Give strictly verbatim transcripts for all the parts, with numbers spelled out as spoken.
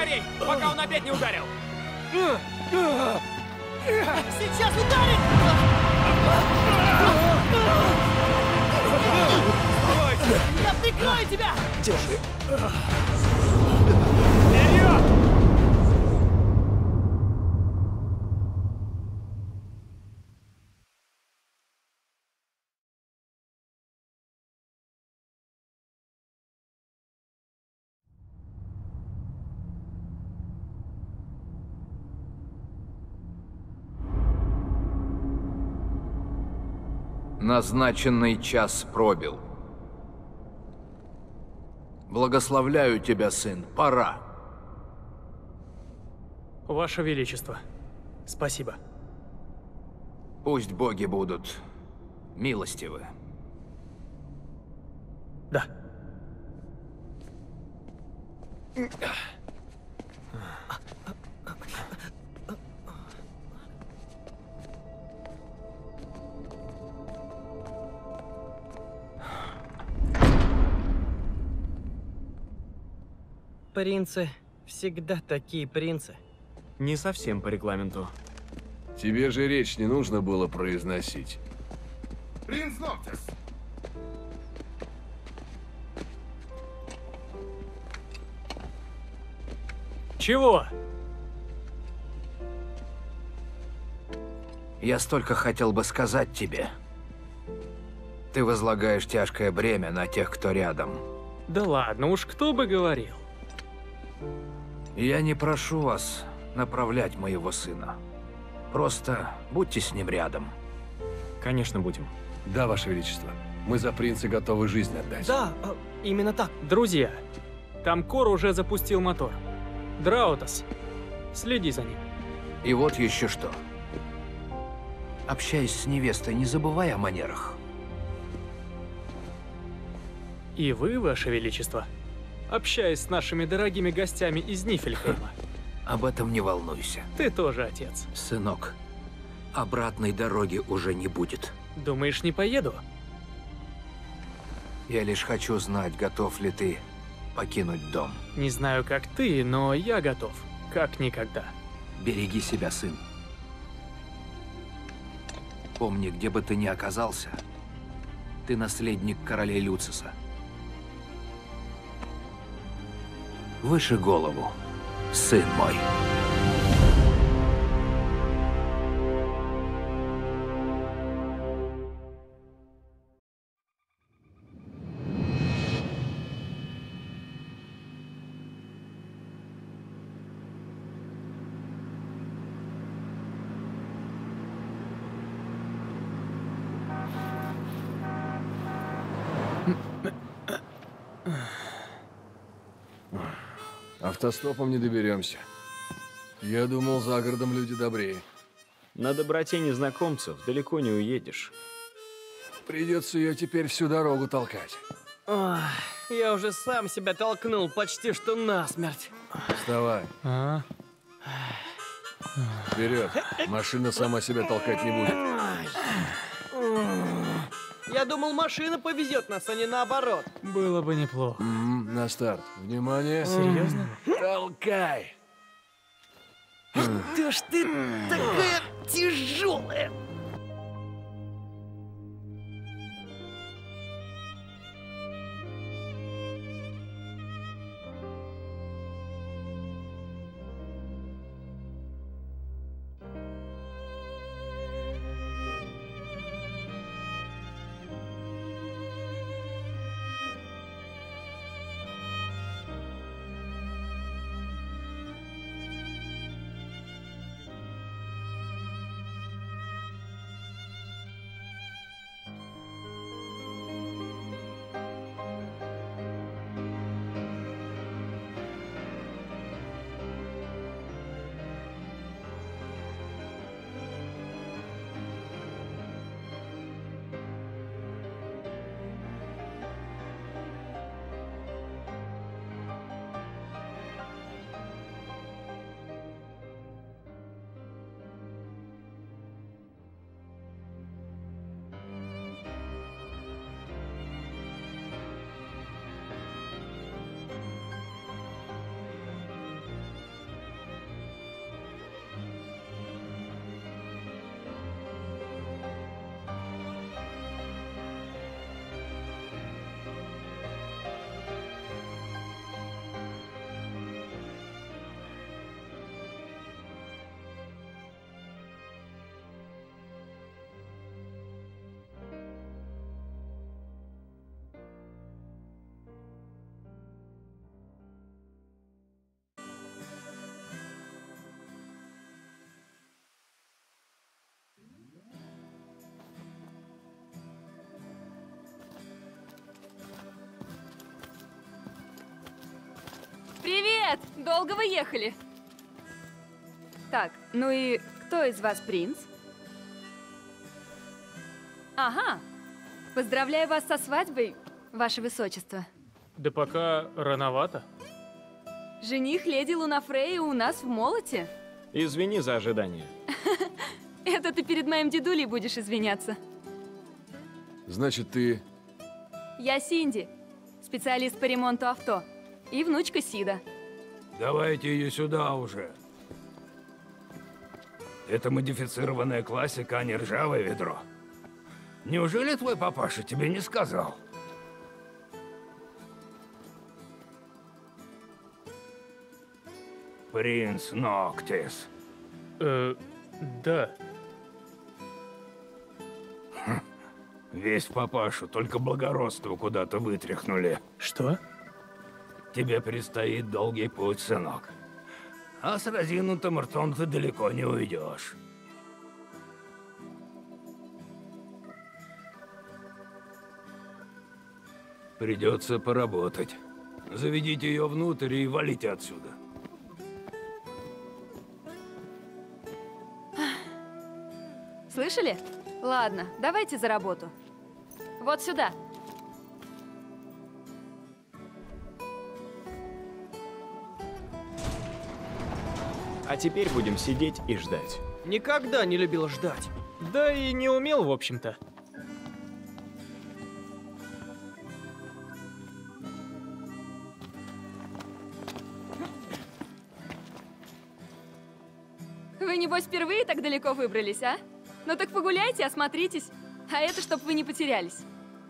скорей, пока он опять не ударил! Сейчас ударит! Я прикрою тебя! Держи. Вперед! Назначенный час пробил. Благословляю тебя, сын. Пора. Ваше Величество, спасибо. Пусть боги будут милостивы. Да. Принцы всегда такие принцы. Не совсем по регламенту. Тебе же речь не нужно было произносить. Принц Ноктис! Чего? Я столько хотел бы сказать тебе. Ты возлагаешь тяжкое бремя на тех, кто рядом. Да ладно, уж кто бы говорил. Я не прошу вас направлять моего сына. Просто будьте с ним рядом. Конечно, будем. Да, Ваше Величество. Мы за принца готовы жизнь отдать. Да, э, именно так. Друзья, там Кор уже запустил мотор. Драутас, следи за ним. И вот еще что. Общаясь с невестой, не забывай о манерах. И вы, Ваше Величество, общаясь с нашими дорогими гостями из Нифельхейма. Об этом не волнуйся. Ты тоже отец. Сынок, обратной дороги уже не будет. Думаешь, не поеду? Я лишь хочу знать, готов ли ты покинуть дом. Не знаю, как ты, но я готов. Как никогда. Береги себя, сын. Помни, где бы ты ни оказался, ты наследник королей Люциса. Выше голову, сын мой. Автостопом не доберемся. Я думал, за городом люди добрее. На доброте незнакомцев далеко не уедешь. Придется ее теперь всю дорогу толкать. Ох, я уже сам себя толкнул почти что насмерть. Вставай. А? Вперед. Машина сама себя толкать не будет. Я думал, машина повезет нас, а не наоборот. Было бы неплохо. М, На старт. Внимание. Серьезно? Толкай. Что ж ты такая тяжелая? Привет! Долго вы ехали? Так, ну и кто из вас принц? Ага. Поздравляю вас со свадьбой, ваше высочество. Да пока рановато. Жених леди Лунафрея у нас в молоте. Извини за ожидание. Это ты перед моим дедулей будешь извиняться. Значит, ты... Я Синди, специалист по ремонту авто. И внучка Сида. Давайте ее сюда уже. Это модифицированная классика, а не ржавое ведро. Неужели твой папаша тебе не сказал? Принц Ноктис. Э, да. Весь папашу, только благородство куда-то вытряхнули. Что? Тебе предстоит долгий путь, сынок. А с разинутым ртом ты далеко не уйдешь. Придется поработать. Заведите ее внутрь и валите отсюда. Слышали? Ладно, давайте за работу. Вот сюда. А теперь будем сидеть и ждать. Никогда не любил ждать. Да и не умел, в общем-то. Вы, небось, впервые так далеко выбрались, а? Ну так погуляйте, осмотритесь. А это, чтоб вы не потерялись.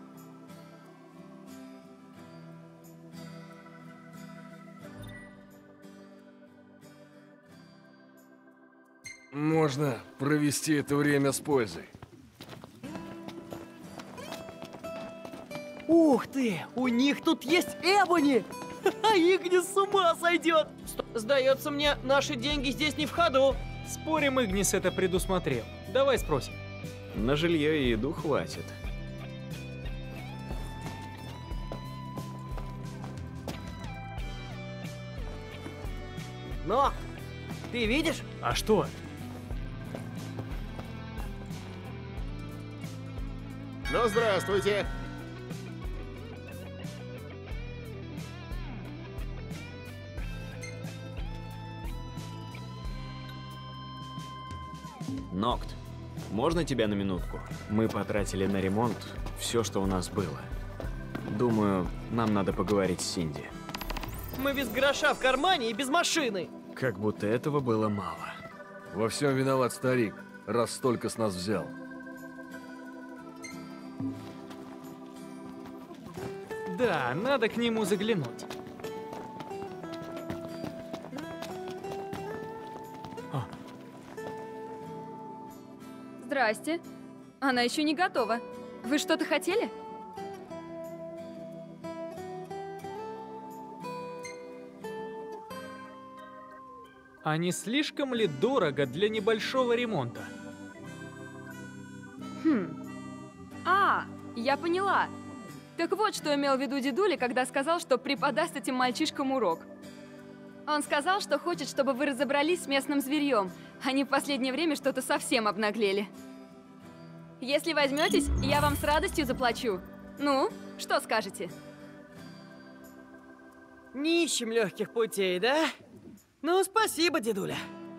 Можно провести это время с пользой. Ух ты! У них тут есть Эбони! А Игнис с ума сойдет! Сдается мне, наши деньги здесь не в ходу. Спорим, Игнис это предусмотрел. Давай спросим. На жилье и еду хватит. Но! Ты видишь? А что? Ну, здравствуйте. Нокт, можно тебя на минутку? Мы потратили на ремонт все, что у нас было. Думаю, нам надо поговорить с Синди. Мы без гроша в кармане и без машины. Как будто этого было мало. Во всем виноват старик, раз столько с нас взял. Да, надо к нему заглянуть. Здрасте. Она еще не готова. Вы что-то хотели? А не слишком ли дорого для небольшого ремонта? Хм. А, я поняла. Так вот, что имел в виду дедуля, когда сказал, что преподаст этим мальчишкам урок. Он сказал, что хочет, чтобы вы разобрались с местным зверьем. Они в последнее время что-то совсем обнаглели. Если возьметесь, я вам с радостью заплачу. Ну, что скажете? Не ищем легких путей, да? Ну, спасибо, дедуля.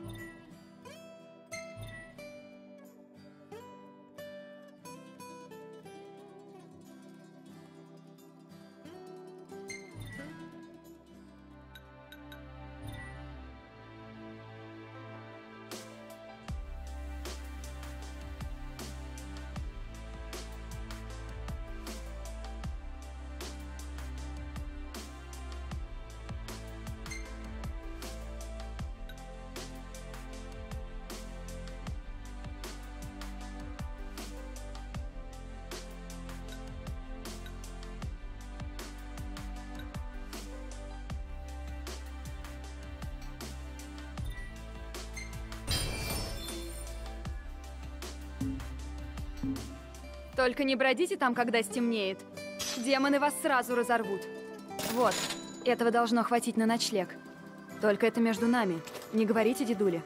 Только не бродите там, когда стемнеет. Демоны вас сразу разорвут. Вот, этого должно хватить на ночлег. Только это между нами. Не говорите дедуле.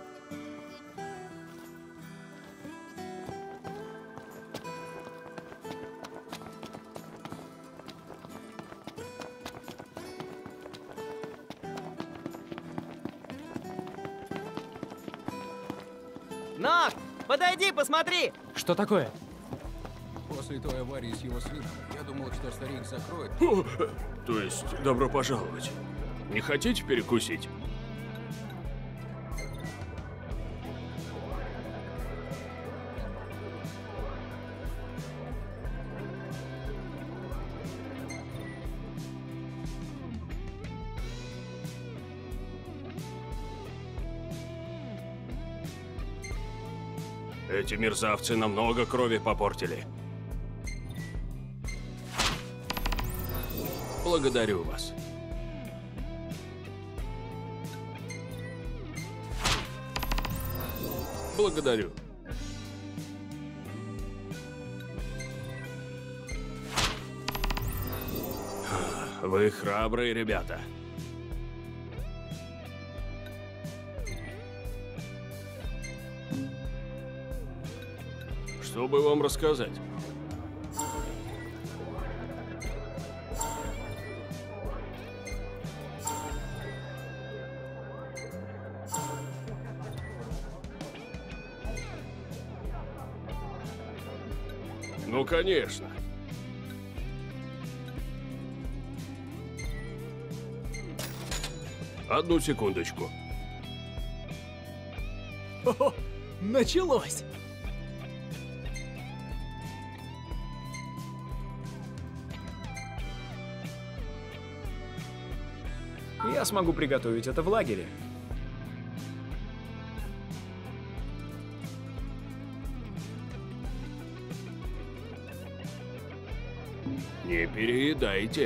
Нах, подойди, посмотри! Что такое? После той аварии с его сыном, я думал, что старик закроет. О, то есть, добро пожаловать. Не хотите перекусить? Эти мерзавцы намного крови попортили. Благодарю вас. Благодарю. Вы храбрые ребята. Что бы вам рассказать? Ну, конечно. Одну секундочку. О, началось! Я смогу приготовить это в лагере. Не переедайте.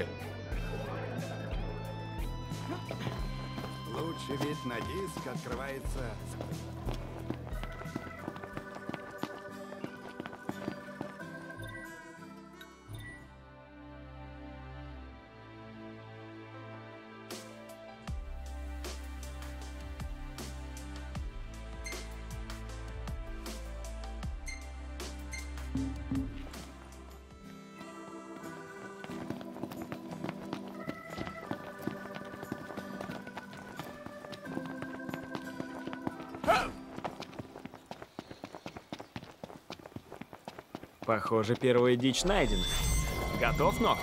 Лучший вид на диск открывается. Похоже, первая дичь найдена. Готов, Нокт?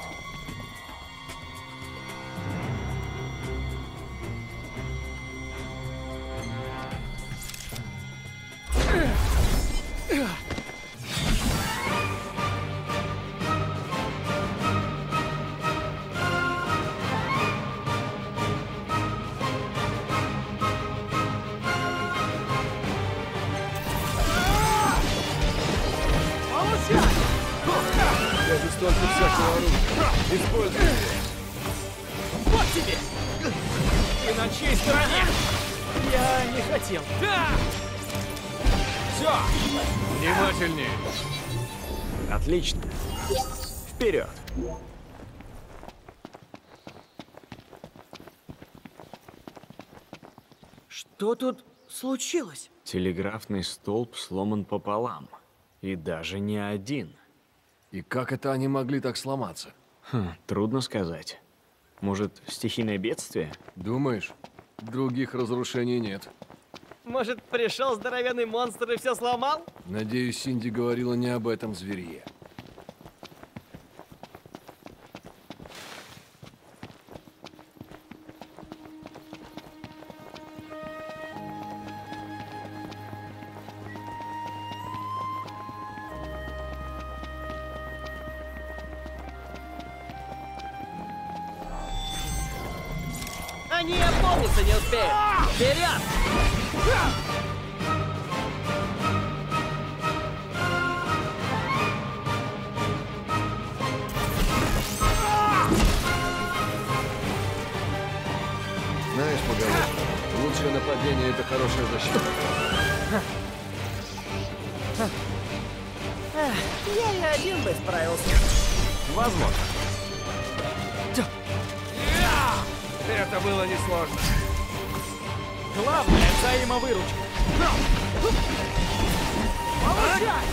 Я тут столько всякого оружия. Используй его. Вот тебе! Ты на чьей стороне? Я не хотел. Да! Все! Внимательнее. Отлично. Вперед! Что тут случилось? Телеграфный столб сломан пополам. И даже не один. И как это они могли так сломаться? Хм, трудно сказать. Может, стихийное бедствие? Думаешь? Других разрушений нет. Может, пришел здоровенный монстр и все сломал? Надеюсь, Синди говорила не об этом зверье. Они опомниться не успеют! Вперед! Знаешь, поговорка, лучшее нападение — это хорошая защита. Я и один бы справился. Возможно. Это было несложно. Главное — взаимовыручка. Получай!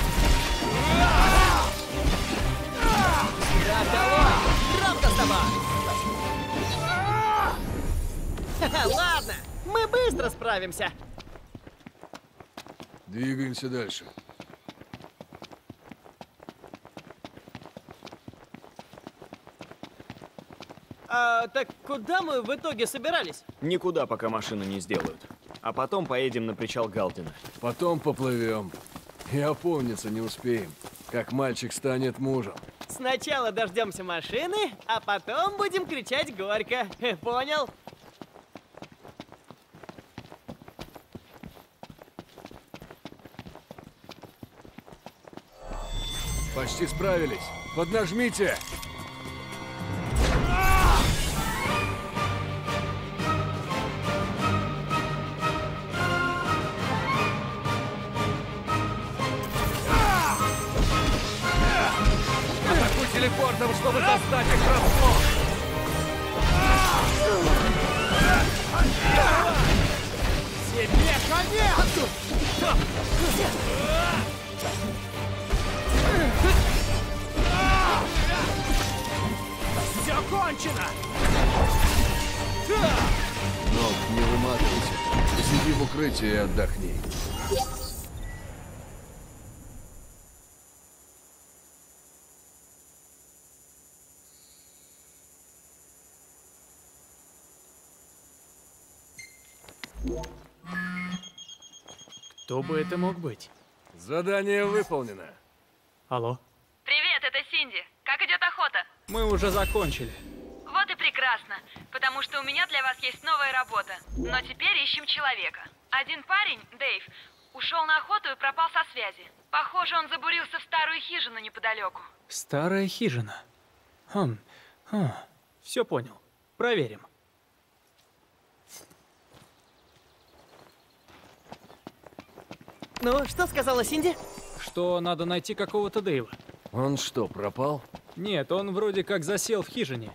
Да, давай! Правда с тобой! Ладно, мы быстро справимся. Двигаемся дальше. А, так куда мы в итоге собирались? Никуда, пока машину не сделают. А потом поедем на причал Галдина. Потом поплывем. И опомниться не успеем, как мальчик станет мужем. Сначала дождемся машины, а потом будем кричать горько. Понял? Почти справились. Поднажмите! Атакуй телепортом, чтобы застать их врасплох! Тебе конец! Все кончено! Ног, не выматывайся. Посиди в укрытии и отдохни. Кто бы это мог быть? Задание выполнено. Алло? Привет, это Синди. Как идет охота? Мы уже закончили. Вот и прекрасно, потому что у меня для вас есть новая работа. Но теперь ищем человека. Один парень, Дэйв, ушел на охоту и пропал со связи. Похоже, он забурился в старую хижину неподалеку. Старая хижина. Хм. Хм. Все понял. Проверим. Ну, что сказала Синди? Что надо найти какого-то Дэйва. Он что, пропал? Нет, он вроде как засел в хижине.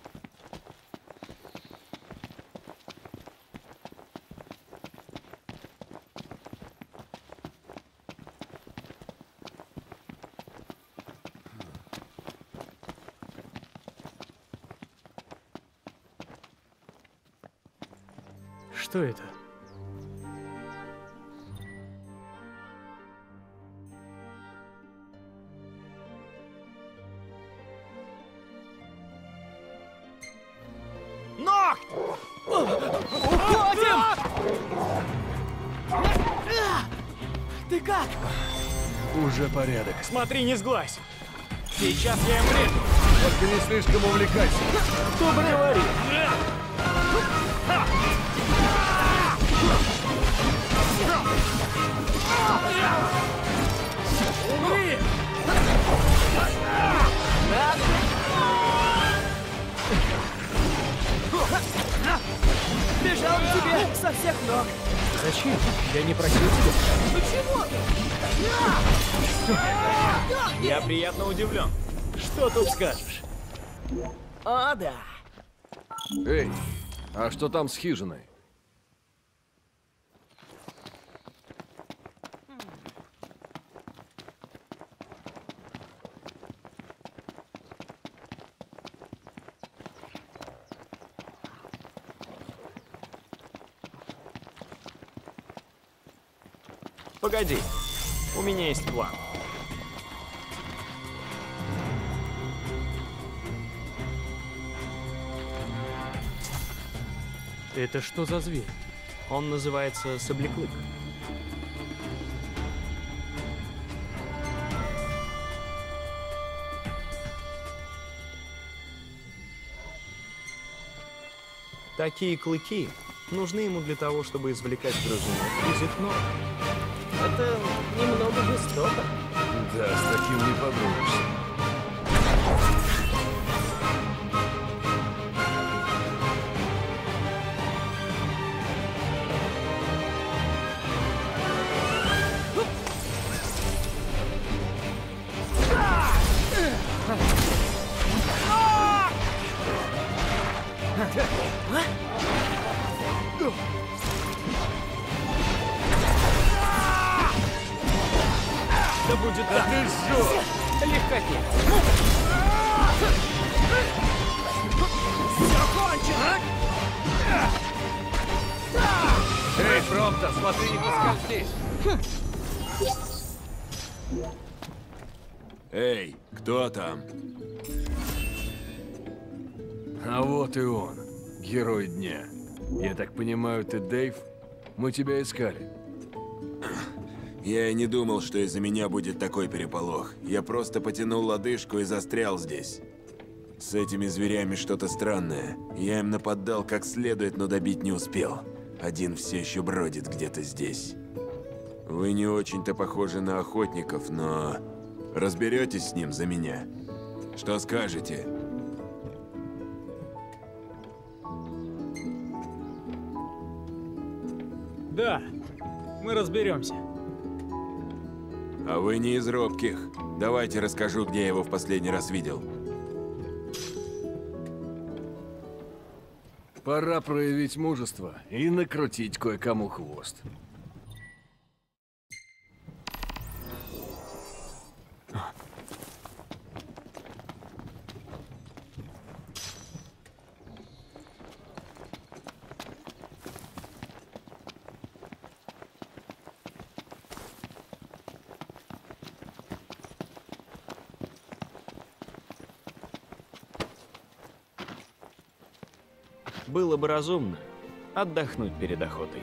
Что это? Уходим! Ты как? Уже порядок. Смотри, не сглазь! Сейчас я им врежу! Только не слишком увлекайся. Кто бы говорил? Умри! Бежал к тебе со всех ног. Зачем? Я не просил тебя. Почему ты? Я приятно удивлен. Что тут скажешь? О, да. Эй, а что там с хижиной? Погоди, у меня есть план. Это что за зверь? Он называется Сабляклык. Такие клыки нужны ему для того, чтобы извлекать грызунов из их ног. Это немного жестоко. Да, с таким не подружишься. Да будет так! Ты что? Легкотня! Все кончено! Эй, Промптон, смотри, не поскользнись! Эй, кто там? А вот и он, герой дня. Я так понимаю, ты Дэйв? Мы тебя искали. Я и не думал, что из-за меня будет такой переполох. Я просто потянул лодыжку и застрял здесь. С этими зверями что-то странное. Я им нападал как следует, но добить не успел. Один все еще бродит где-то здесь. Вы не очень-то похожи на охотников, но... разберетесь с ним за меня? Что скажете? Да, мы разберемся. А вы не из робких. Давайте расскажу, где я его в последний раз видел. Пора проявить мужество и накрутить кое-кому хвост. Было бы разумно отдохнуть перед охотой.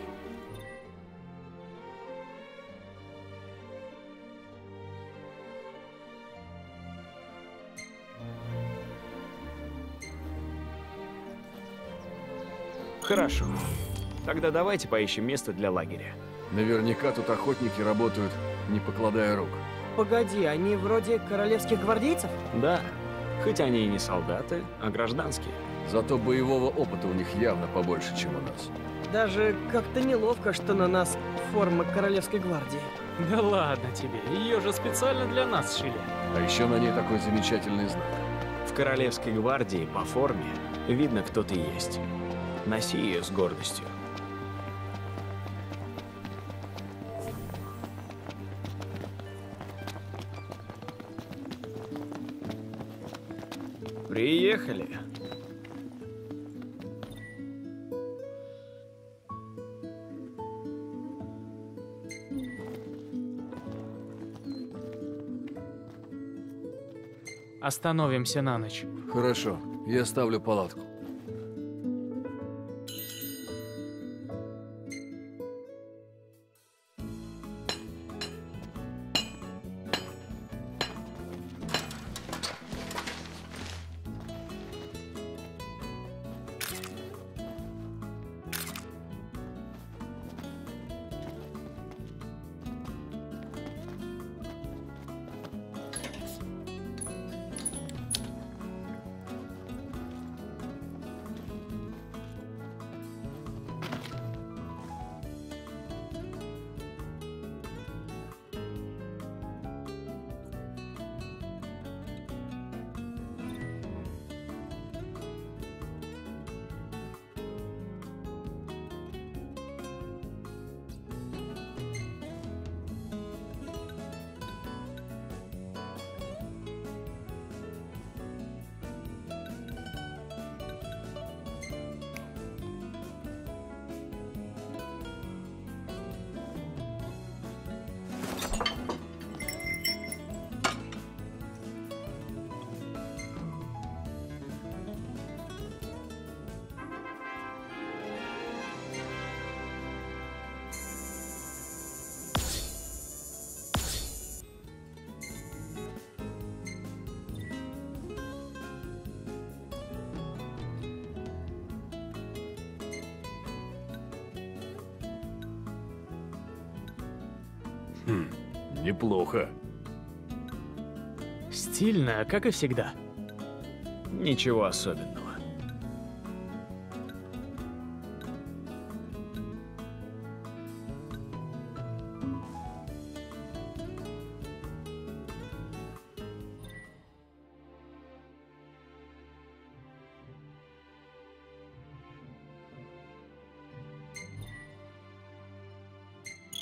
Хорошо. Тогда давайте поищем место для лагеря. Наверняка тут охотники работают, не покладая рук. Погоди, они вроде королевских гвардейцев? Да, хоть они и не солдаты, а гражданские. Зато боевого опыта у них явно побольше, чем у нас. Даже как-то неловко, что на нас форма королевской гвардии. Да ладно тебе, ее же специально для нас сшили. А еще на ней такой замечательный знак. В королевской гвардии по форме видно, кто ты есть. Носи ее с гордостью. Приехали. Остановимся на ночь. Хорошо, я ставлю палатку. Хм, неплохо. Стильно, как и всегда. Ничего особенного.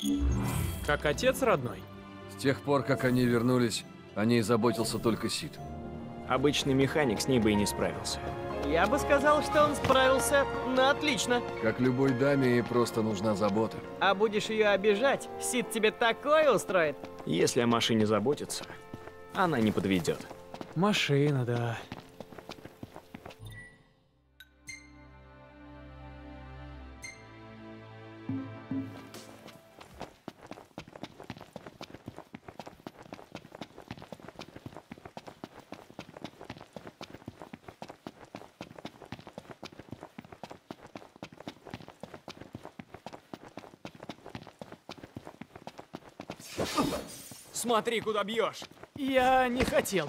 Как отец родной? С тех пор, как они вернулись, о ней заботился только Сид. Обычный механик с ней бы и не справился. Я бы сказал, что он справился на отлично. Как любой даме, ей просто нужна забота. А будешь ее обижать, Сид тебе такое устроит. Если о машине заботиться, она не подведет. Машина, да. Смотри, куда бьешь! Я не хотел.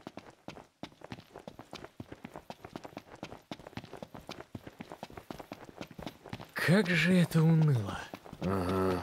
Как же это уныло. Ага.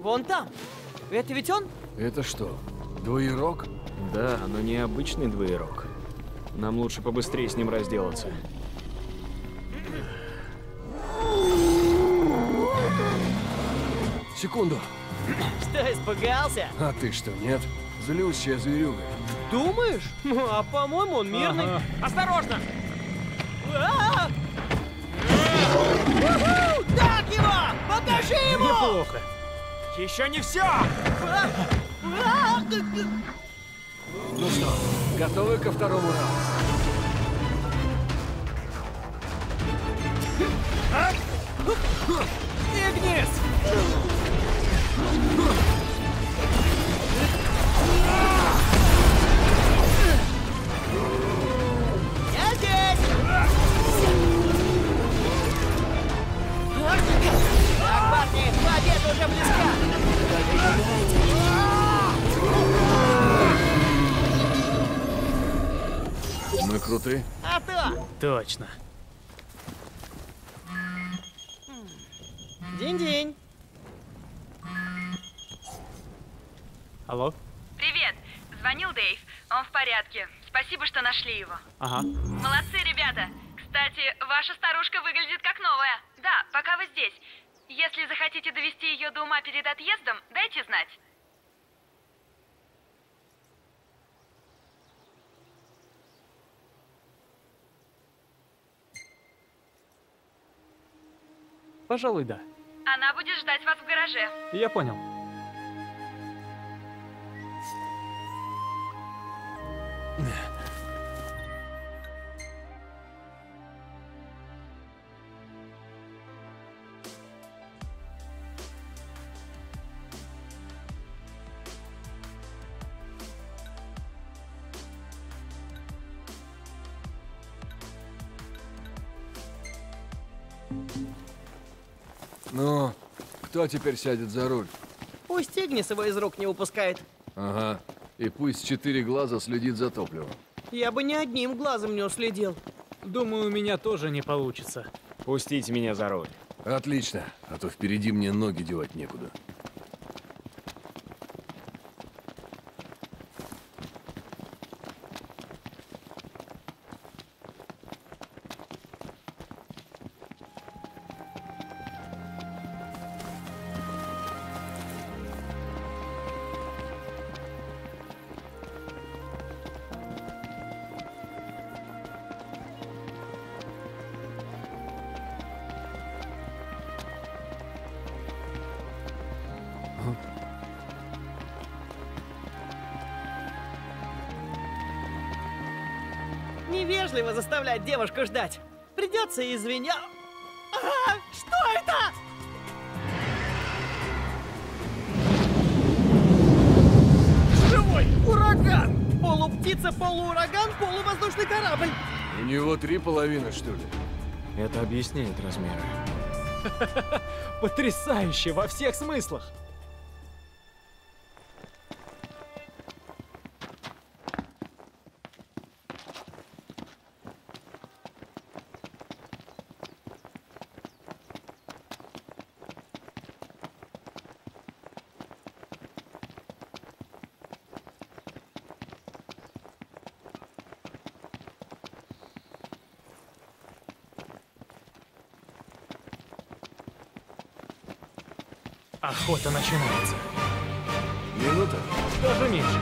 Вон там. Это ведь он? Это что, двоерог? Да, но не обычный двоерог. Нам лучше побыстрее с ним разделаться. Секунду. Что, испугался? А ты что, нет? Злющая зверюга. Думаешь? Ну, а по-моему, он мирный. Ага. Осторожно! А! Уху! Так его! Покажи ему! Неплохо. Еще не все! А! А! Ну что, готовы ко второму раунду? Игнис! Я здесь! Так, парни, победа уже близка! Мы круты? А то! Точно. День-день! Алло? Привет, звонил Дэйв. Он в порядке. Спасибо, что нашли его. Ага. Молодцы, ребята. Кстати, ваша старушка выглядит как новая. Да, пока вы здесь. Если захотите довести ее до ума перед отъездом, дайте знать. Пожалуй, да. Она будет ждать вас в гараже. Я понял. Ну, кто теперь сядет за руль? Пусть Игнис его из рук не упускает. Ага. И пусть четыре глаза следит за топливом. Я бы ни одним глазом не уследил. Думаю, у меня тоже не получится. Пустите меня за руль. Отлично, а то впереди мне ноги девать некуда. Невежливо заставлять девушку ждать. Придется извиня... А, что это? Живой! Ураган! Полуптица, полуураган, полувоздушный корабль. У него три половины, что ли? Это объясняет размеры. Потрясающе во всех смыслах. Охота начинается. Минута? Даже меньше.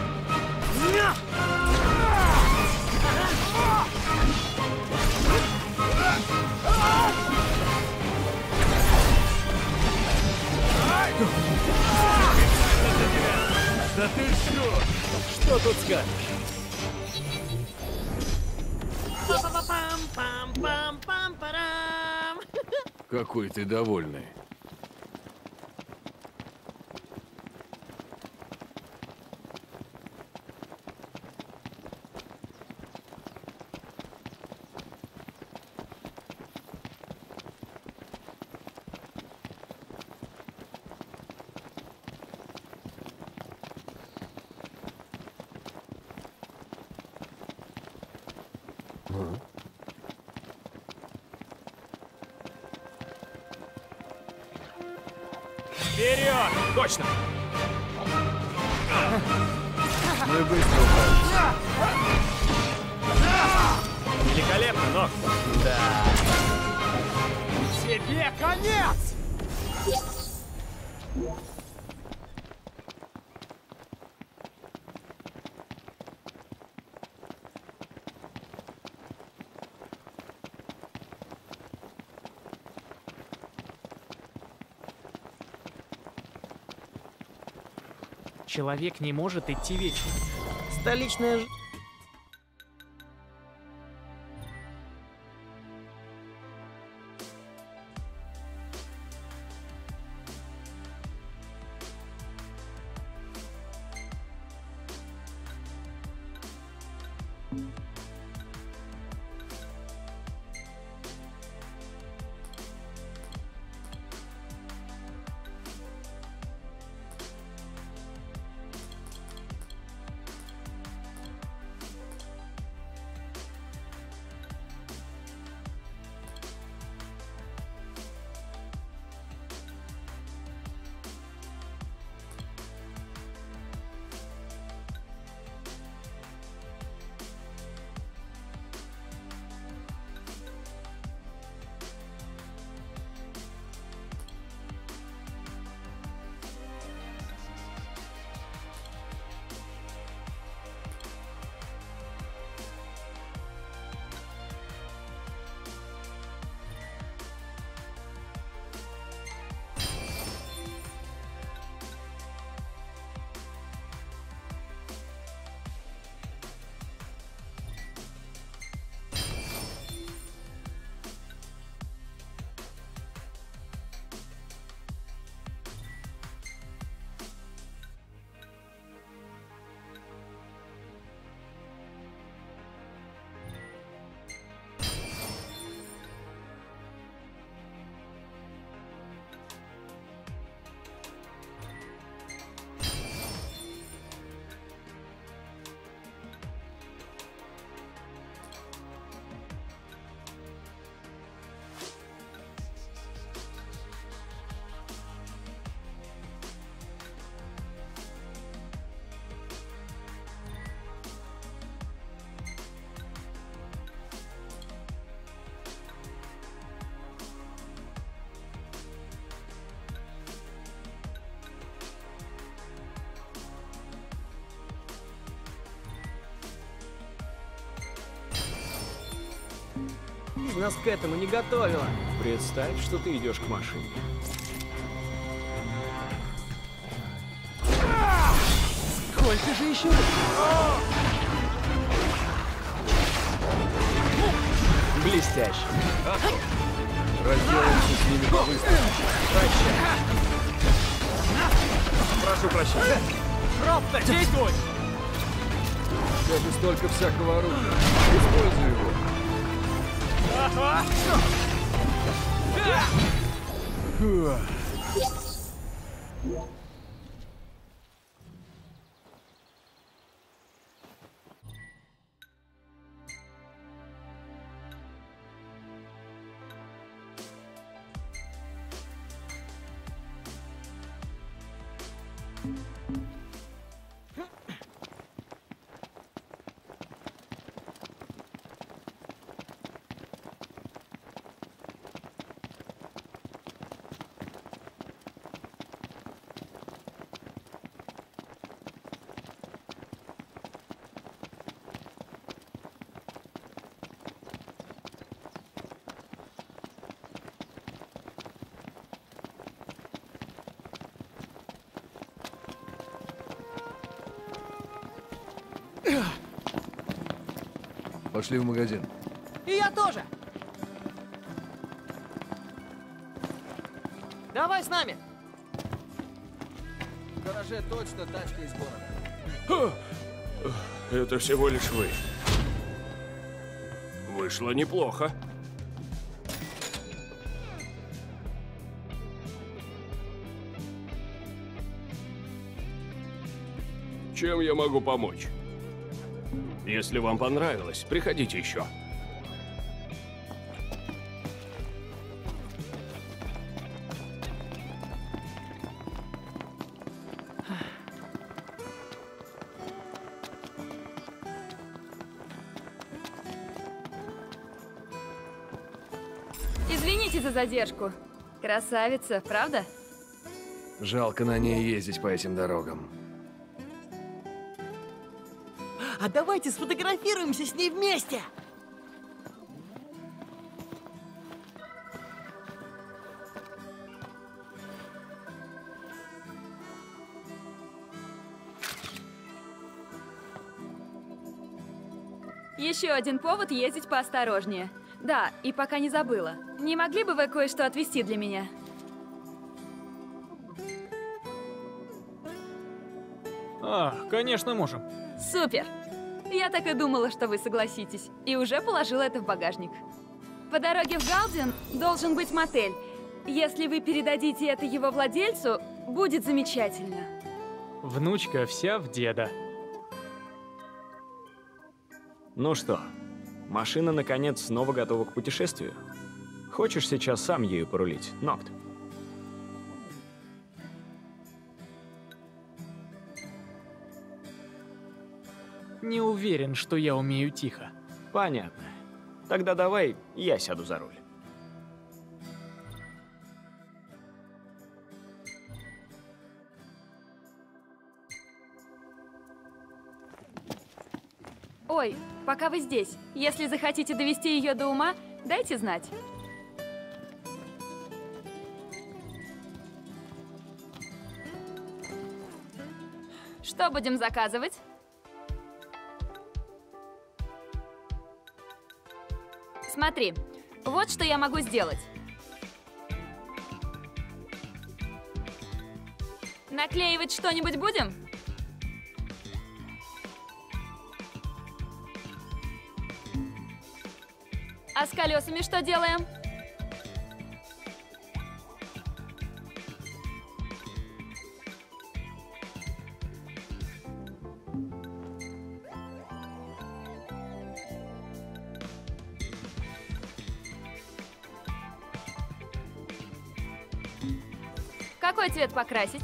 Да ты что? Что тут скажешь? Пам-пам-пам-пам-парам. Какой ты довольный. Вперед! Точно! Мы быстро управимся. Великолепно, Нок! Да. Тебе конец! Человек не может идти вечно. Столичная ж... Нас к этому не готовила. Представь, что ты идешь к машине. Сколько же еще? Блестяще. Разделаемся с ними побыстрее. Прошу прощения. Робто, действуй! У тебя же столько всякого оружия. Используй его. Ага. Пошли в магазин. И я тоже. Давай с нами. В гараже точно тачка из города. Это всего лишь вы. Вышло неплохо. Чем я могу помочь? Если вам понравилось, приходите еще. Извините за задержку. Красавица, правда? Жалко на ней ездить по этим дорогам. А давайте сфотографируемся с ней вместе! Еще один повод ездить поосторожнее. Да, и пока не забыла. Не могли бы вы кое-что отвезти для меня? А, конечно, можем. Супер! Я так и думала, что вы согласитесь. И уже положила это в багажник. По дороге в Галден должен быть мотель. Если вы передадите это его владельцу, будет замечательно. Внучка вся в деда. Ну что, машина наконец снова готова к путешествию? Хочешь сейчас сам ею порулить, Нокт? Не уверен, что я умею тихо. Понятно. Тогда давай я сяду за руль. Ой, пока вы здесь, если захотите довести ее до ума, дайте знать. Что будем заказывать? Смотри, вот что я могу сделать. Наклеивать что-нибудь будем? А с колесами что делаем? Какой цвет покрасить?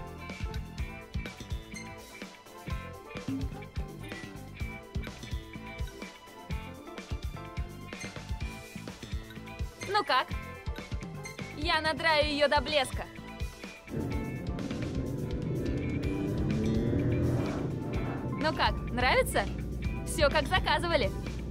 Ну как? Я надраю ее до блеска. Ну как, нравится? Все как заказывали.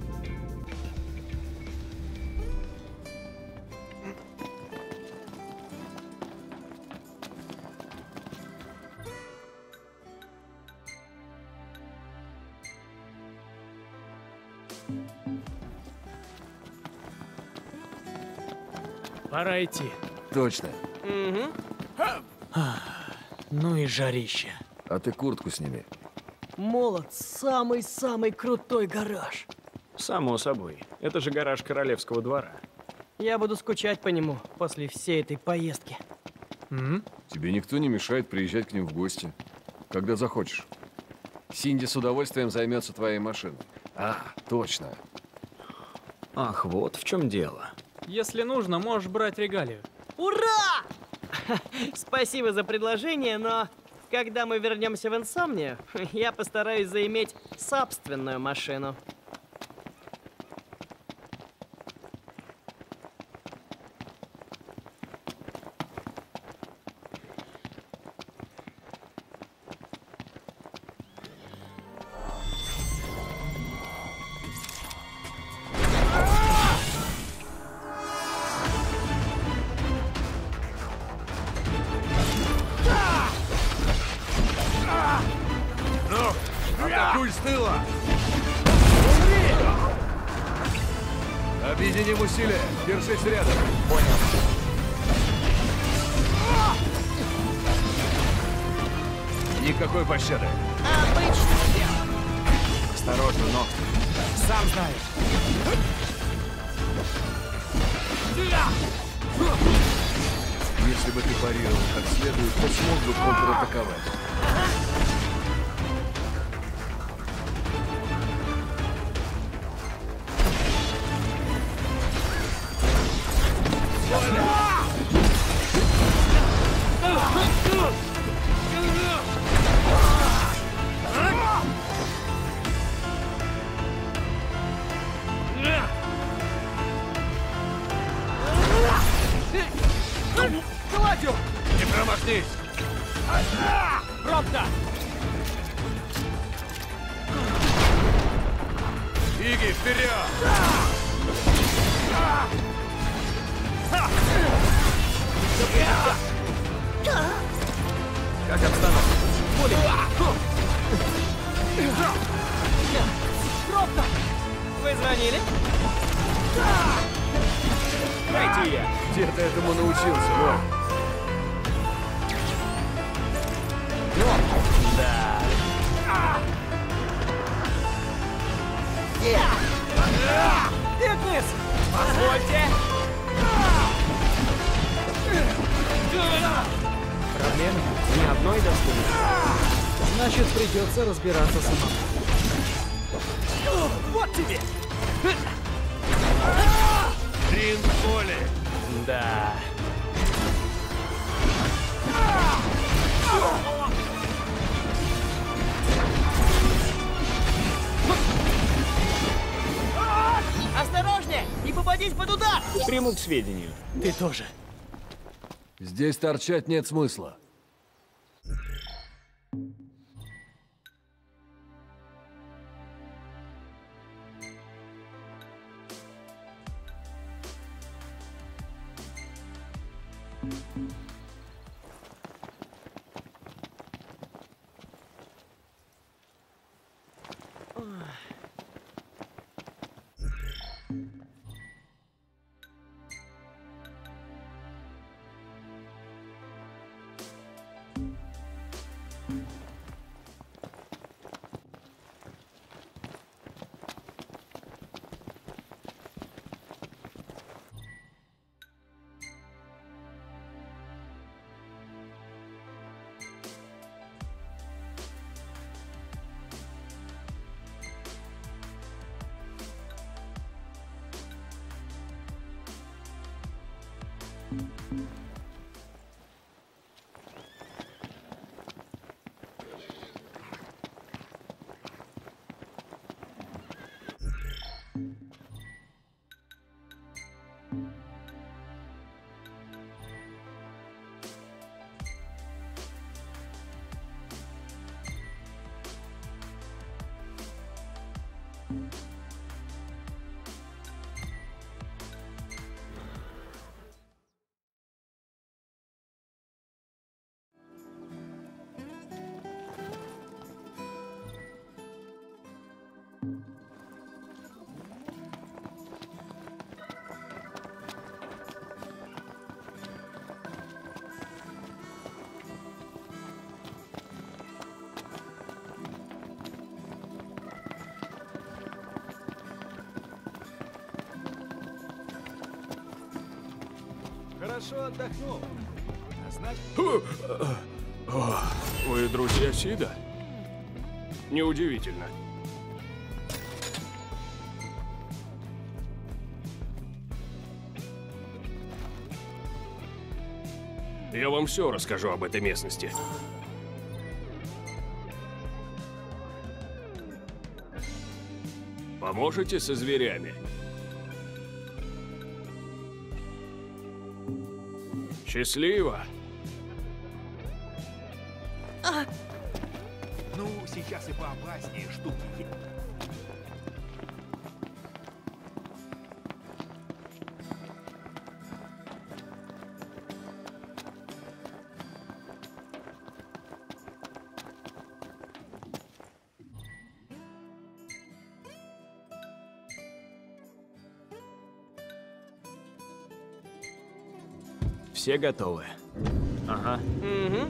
Пора идти. Точно. Угу. Ну и жарище. А ты куртку сними. Молот, самый-самый крутой гараж. Само собой. Это же гараж королевского двора. Я буду скучать по нему после всей этой поездки. М? Тебе никто не мешает приезжать к ним в гости, когда захочешь. Синди с удовольствием займется твоей машиной. А, точно. Ах, вот в чем дело. Если нужно, можешь брать регалию. Ура! Спасибо за предложение, но когда мы вернемся в Инсомнию, я постараюсь заиметь собственную машину. Атакуй с тыла! Объединим усилия. Держись рядом. Понял. Никакой пощады. Обычное дело. Осторожно, Нокт. Сам знаешь. Если бы ты парировал как следует, то смог бы контратаковать. промахнись! Пробка! Иги, вперед! Как обстановка? Пробка! Вы звонили? Дайте я! Где ты этому научился, Рой? Да. Фитнес! Позвольте! Проблемы? Ни одной доступности. Значит, придется разбираться самому. Вот тебе! Рин Поли! Да. Осторожнее! Не попадись под удар! Приму к сведению. Ты тоже. Здесь торчать нет смысла. Хорошо отдохнул. А значит... Вы друзья Сида? Неудивительно. Я вам все расскажу об этой местности. Поможете со зверями? Счастливо! Ну, сейчас и поопаснее штуки. Все готовы? Ага. Угу.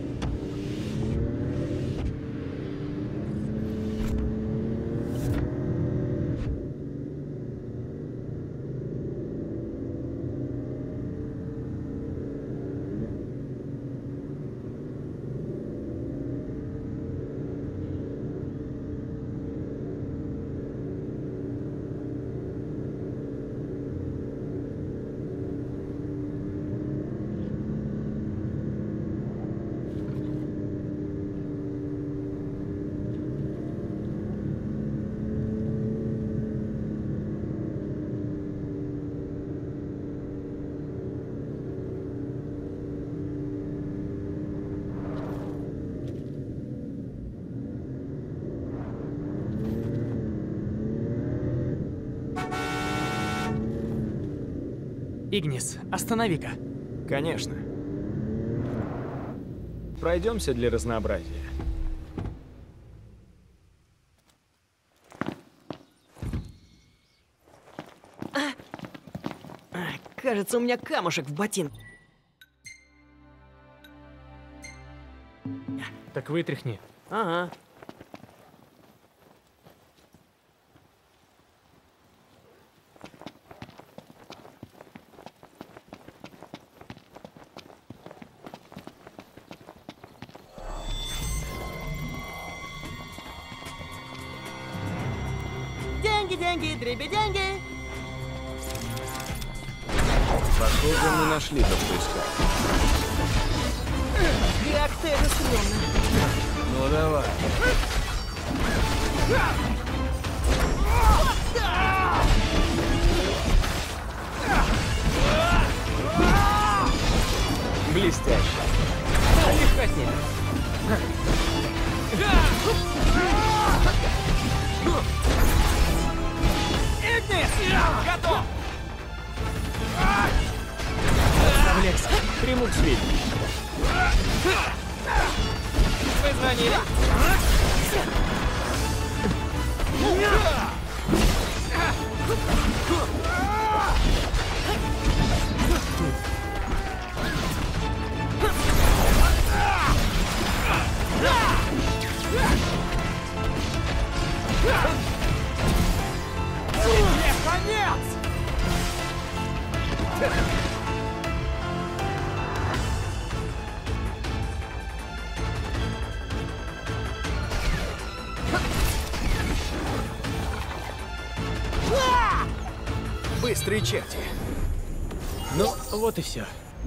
Игнис, останови-ка. Конечно. Пройдемся для разнообразия. Кажется, у меня камушек в ботинке. Так вытряхни. Ага. Деньги, деньги, дриби, деньги. Похоже, мы нашли то, что искали. Как ты это стрёмно. Ну давай. Блестяще. Легкотня. Игнис! Готов! Алекс, приму к сведению. Вы звонили? Тебе конец! Быстрые черти. Ну, вот и все.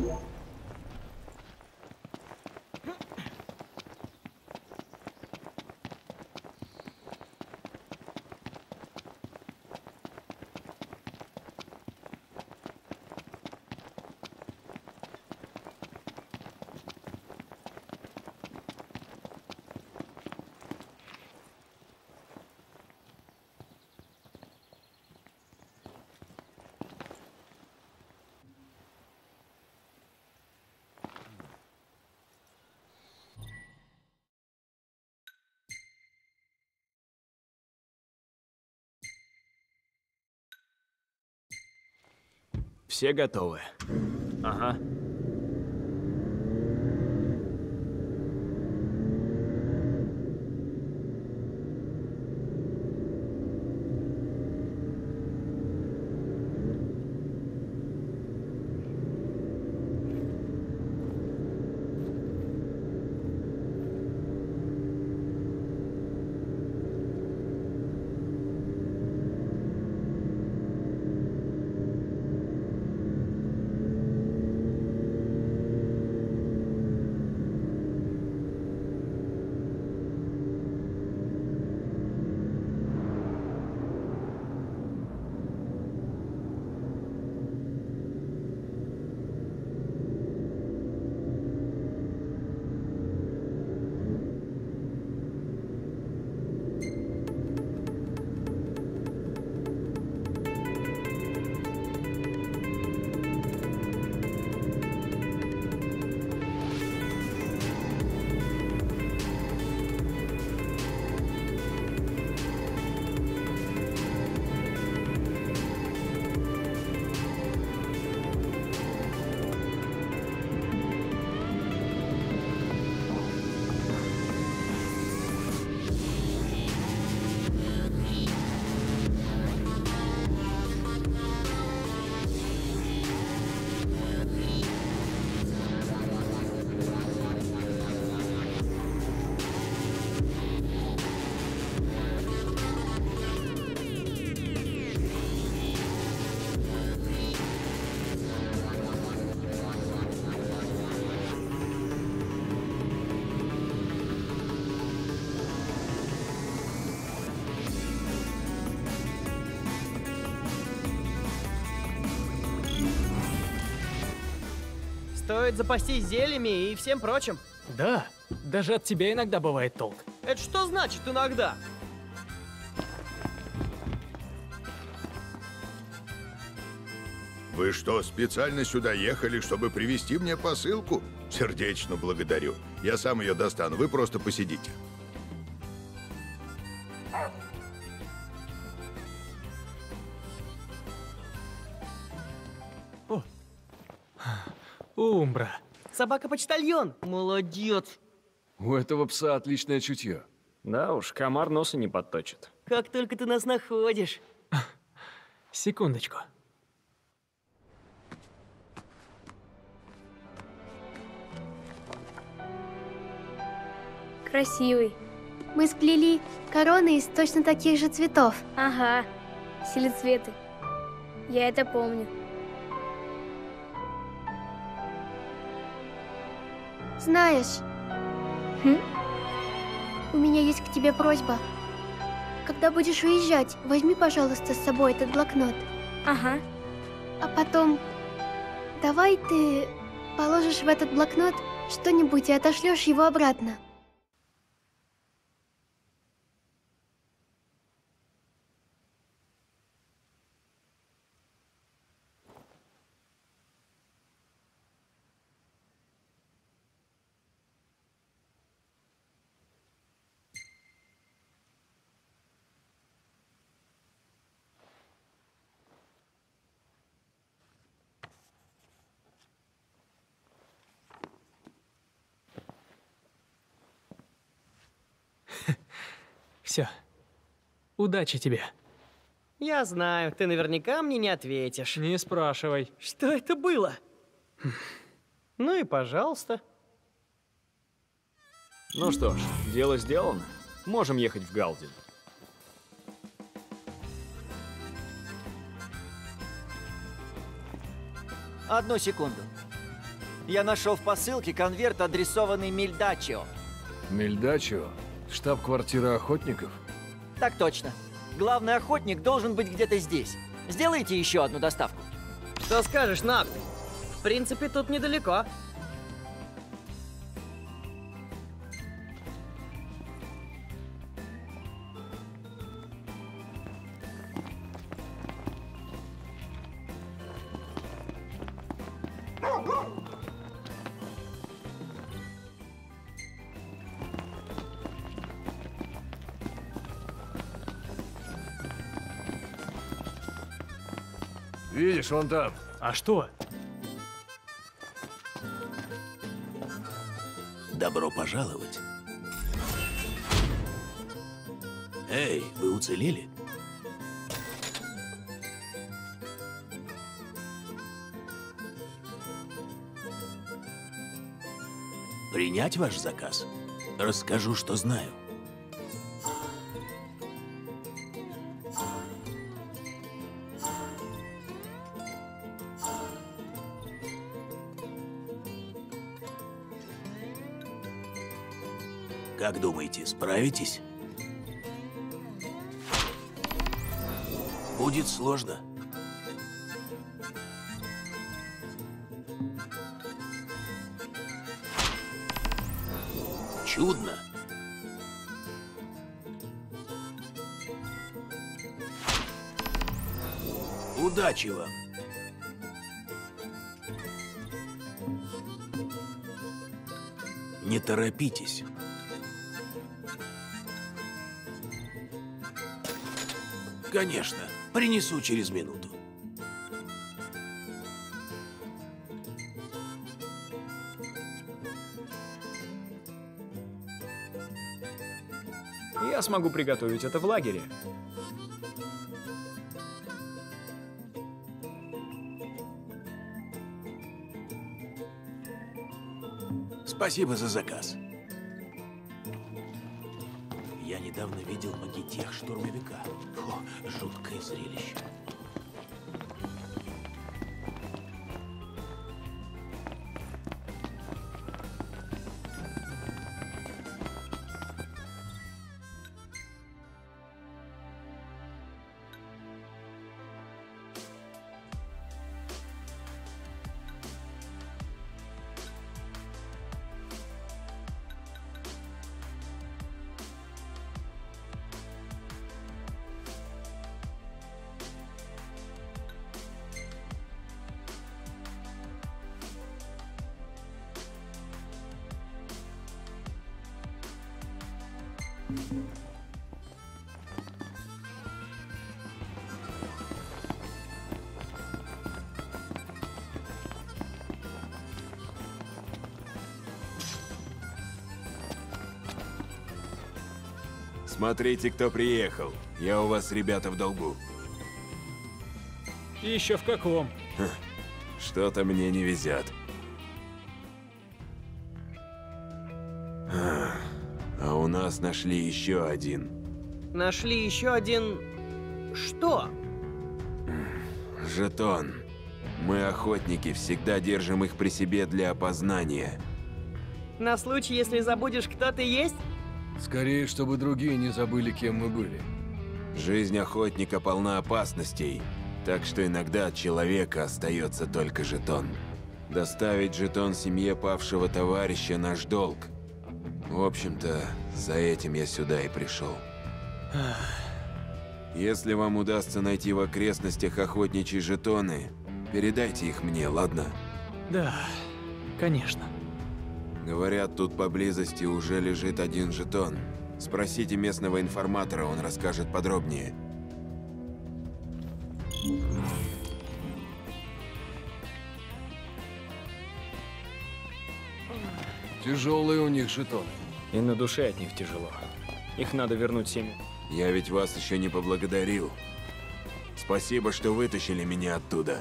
Все готовы? Ага. Стоит запастись зельями и всем прочим. Да, даже от тебя иногда бывает толк. Это что значит иногда? Вы что, специально сюда ехали, чтобы привезти мне посылку? Сердечно благодарю. Я сам ее достану, вы просто посидите. О. Умбра. Собака-почтальон. Молодец. У этого пса отличное чутье. Да уж, комар носа не подточит. Как только ты нас находишь. Секундочку. Красивый. Мы сплели короны из точно таких же цветов. Ага, селецветы. Я это помню. Знаешь, хм? У меня есть к тебе просьба. Когда будешь уезжать, возьми, пожалуйста, с собой этот блокнот. Ага. А потом, давай ты положишь в этот блокнот что-нибудь и отошлешь его обратно. Все. Удачи тебе. Я знаю, ты наверняка мне не ответишь. Не спрашивай. Что это было? Ну и пожалуйста. Ну что ж, дело сделано. Можем ехать в Галдин. Одну секунду. Я нашел в посылке конверт, адресованный Мельдачио. Мельдачио? Штаб-квартира охотников? Так точно. Главный охотник должен быть где-то здесь. Сделайте еще одну доставку. Что скажешь, Нак? В принципе, тут недалеко. Видишь, вон там. А что? Добро пожаловать. Эй, вы уцелели? Принять ваш заказ? Расскажу, что знаю. Как думаете, справитесь? Будет сложно. Чудно. Удачи вам. Не торопитесь. Конечно, принесу через минуту. Я смогу приготовить это в лагере. Спасибо за заказ. Я недавно видел магитех штурмовика. Фу, жуткое зрелище. Смотрите, кто приехал. Я у вас, ребята, в долгу. Еще в каком? Ха, что-то мне не везет. А, а у нас нашли еще один. Нашли еще один... Что? Жетон. Мы, охотники, всегда держим их при себе для опознания. На случай, если забудешь, кто ты есть? Скорее, чтобы другие не забыли, кем мы были. Жизнь охотника полна опасностей, так что иногда от человека остается только жетон. Доставить жетон семье павшего товарища – наш долг. В общем-то, за этим я сюда и пришел. Если вам удастся найти в окрестностях охотничьи жетоны, передайте их мне, ладно? Да, конечно. Говорят, тут поблизости уже лежит один жетон. Спросите местного информатора, он расскажет подробнее. Тяжелые у них жетоны. И на душе от них тяжело. Их надо вернуть семье. Я ведь вас еще не поблагодарил. Спасибо, что вытащили меня оттуда.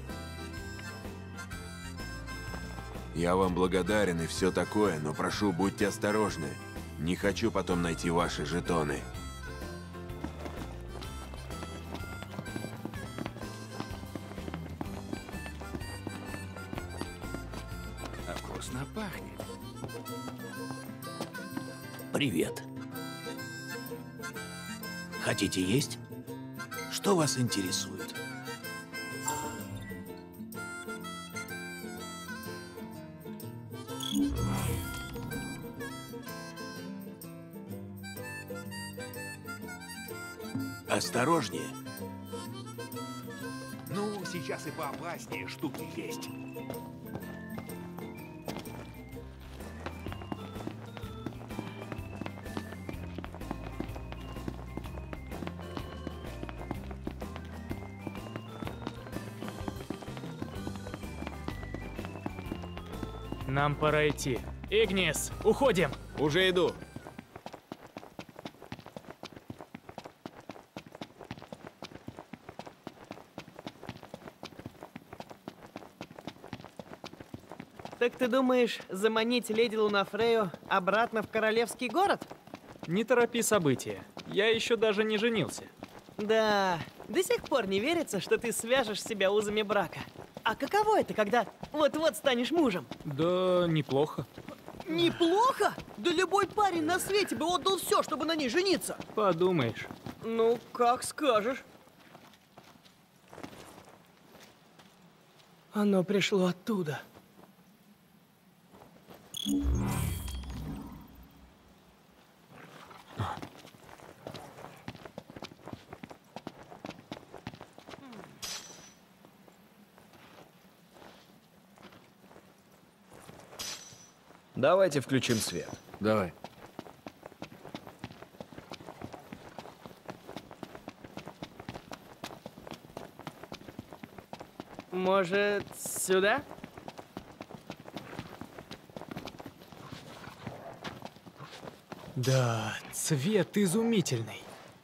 Я вам благодарен и все такое, но прошу, будьте осторожны. Не хочу потом найти ваши жетоны. А вкусно пахнет. Привет. Хотите есть? Что вас интересует? Осторожнее. Ну, сейчас и поопаснее штуки есть. Нам пора идти. Игнис, уходим! Уже иду. Так ты думаешь, заманить леди Лунафрею обратно в королевский город? Не торопи события. Я еще даже не женился. Да, до сих пор не верится, что ты свяжешь себя узами брака. А каково это, когда вот-вот станешь мужем? Да, неплохо. Неплохо? Да любой парень на свете бы отдал все, чтобы на ней жениться. Подумаешь. Ну, как скажешь. Оно пришло оттуда. Давайте включим свет. Давай. Может, сюда? Да, цвет изумительный.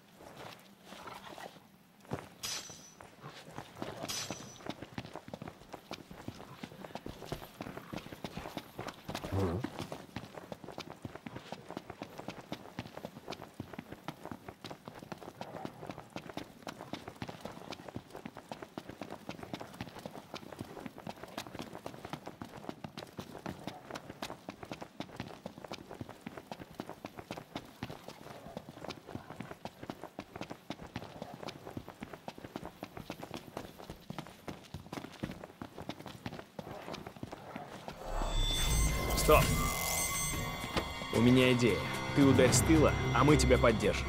Стоп! У меня идея. Ты ударь с тыла, а мы тебя поддержим.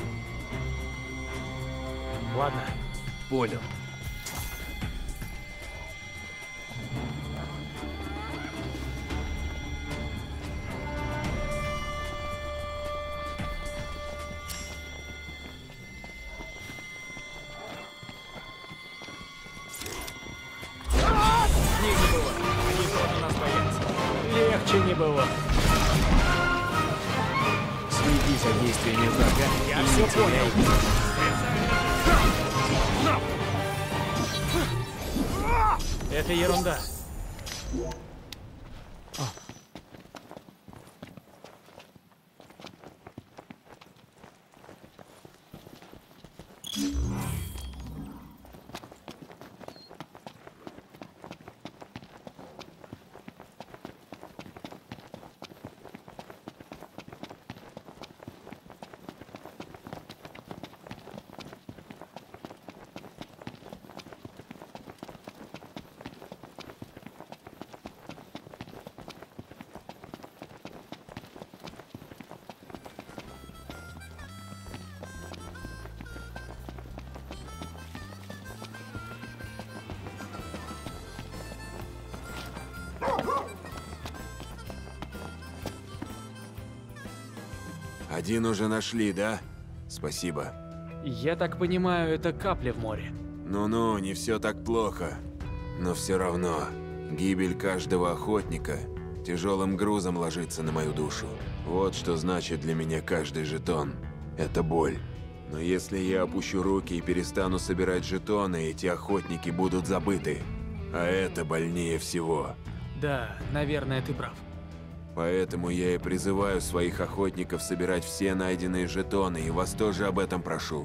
Ладно. Понял. Них не было. Они тоже нас боятся. Легче не было. Следи за действиями врага. Я все понял. Это ерунда. Один уже нашли, да? Спасибо. Я так понимаю, это капли в море. Ну-ну, не все так плохо. Но все равно, гибель каждого охотника тяжелым грузом ложится на мою душу. Вот что значит для меня каждый жетон. Это боль. Но если я опущу руки и перестану собирать жетоны, эти охотники будут забыты. А это больнее всего. Да, наверное, ты прав. Поэтому я и призываю своих охотников собирать все найденные жетоны, и вас тоже об этом прошу.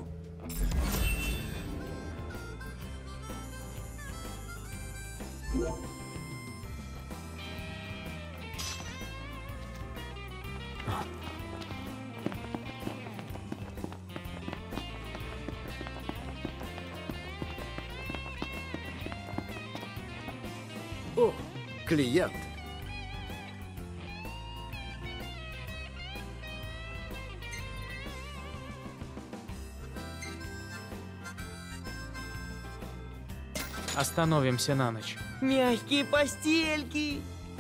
О, клиент. Остановимся на ночь. Мягкие постельки.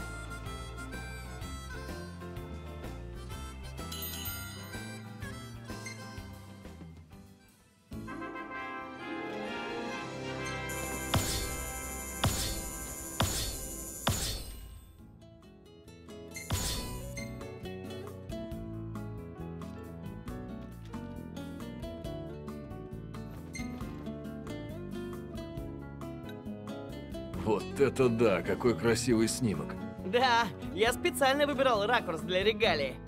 Вот это да, какой красивый снимок. Да, я специально выбирал ракурс для регалии.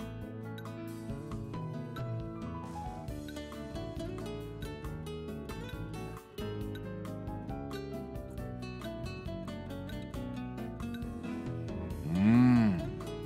Ммм.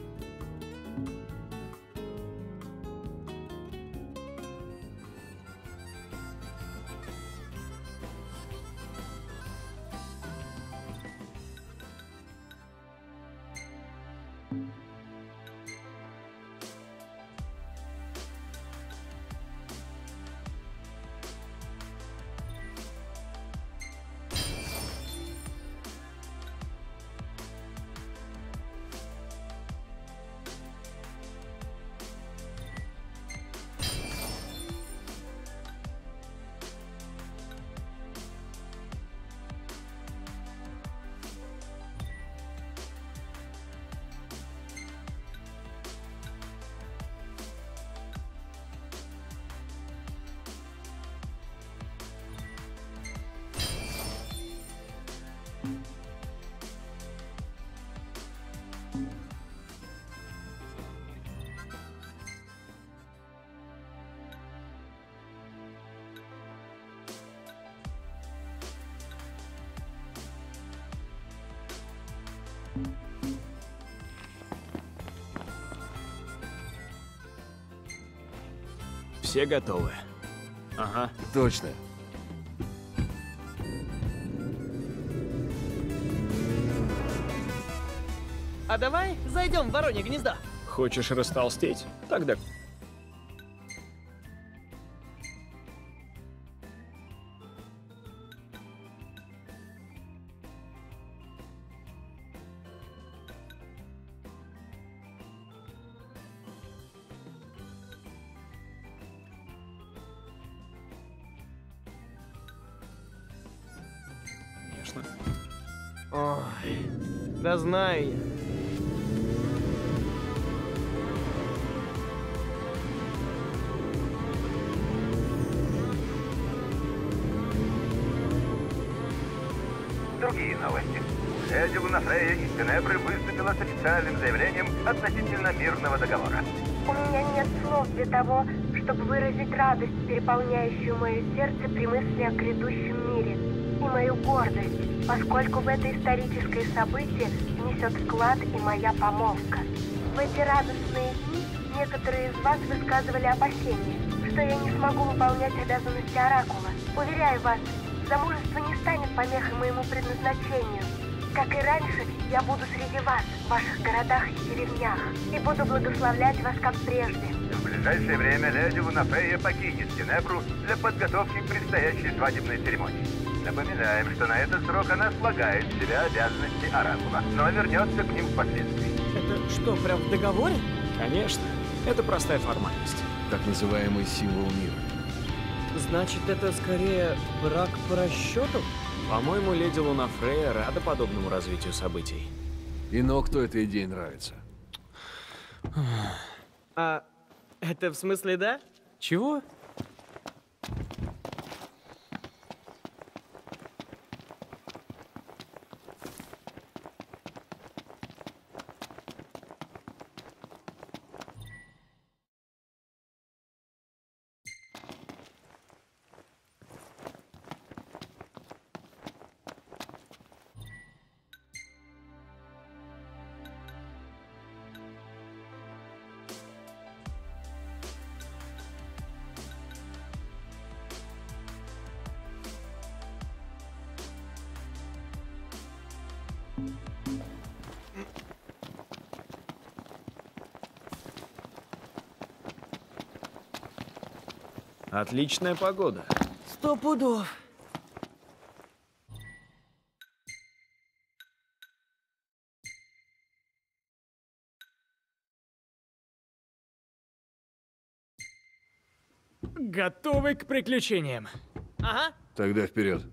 Все готовы? Ага. Точно. А давай зайдем в Воронье гнездо. Хочешь растолстеть? Тогда... Конечно. Ой, да знаю я. другие новости. Леди Лунафрея из Тенебры выступила с официальным заявлением относительно мирного договора. У меня нет слов для того, чтобы выразить радость, переполняющую мое сердце при мысли о грядущем мире, и мою гордость, поскольку в это историческое событие внесет вклад и моя помолвка. В эти радостные дни некоторые из вас высказывали опасения, что я не смогу выполнять обязанности Оракула. Уверяю вас, замужество не станет помехой моему предназначению. Как и раньше, я буду среди вас, в ваших городах и деревнях, и буду благословлять вас, как прежде. В ближайшее время леди Лунафрея покинет Тенебру для подготовки к предстоящей свадебной церемонии. Напоминаем, что на этот срок она слагает в себя обязанности Оракула, но вернется к ним впоследствии. Это что, прям в договоре? Конечно. Это простая формальность. Так называемый символ мира. Значит, это скорее брак по расчету? По-моему, леди Лунафрея рада подобному развитию событий. И но кто этой идее нравится? А это в смысле да? Чего? Отличная погода. Сто пудов. Готовы к приключениям. Ага. Тогда вперед.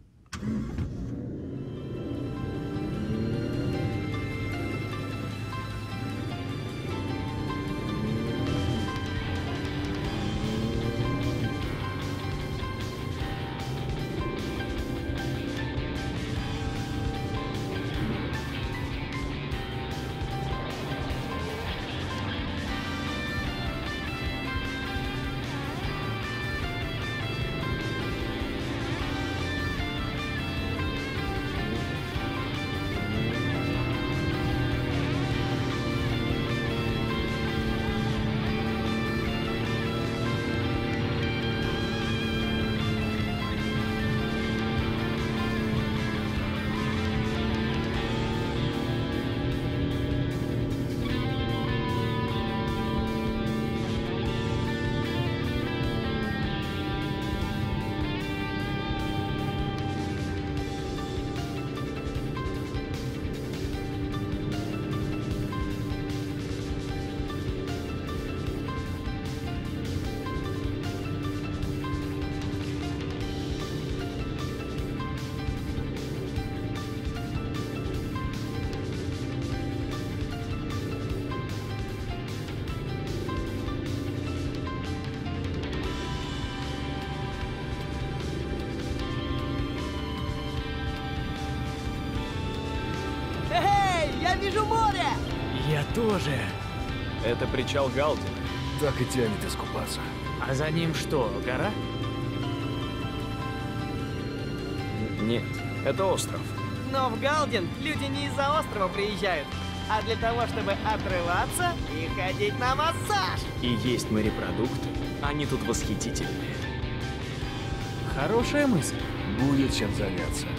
Я вижу море! Я тоже. Это причал Галдин. Так и тянет искупаться. А за ним что, гора? Нет, это остров. Но в Галдин люди не из-за острова приезжают, а для того, чтобы отрываться и ходить на массаж. И есть морепродукты. Они тут восхитительные. Хорошая мысль. Будет чем заняться.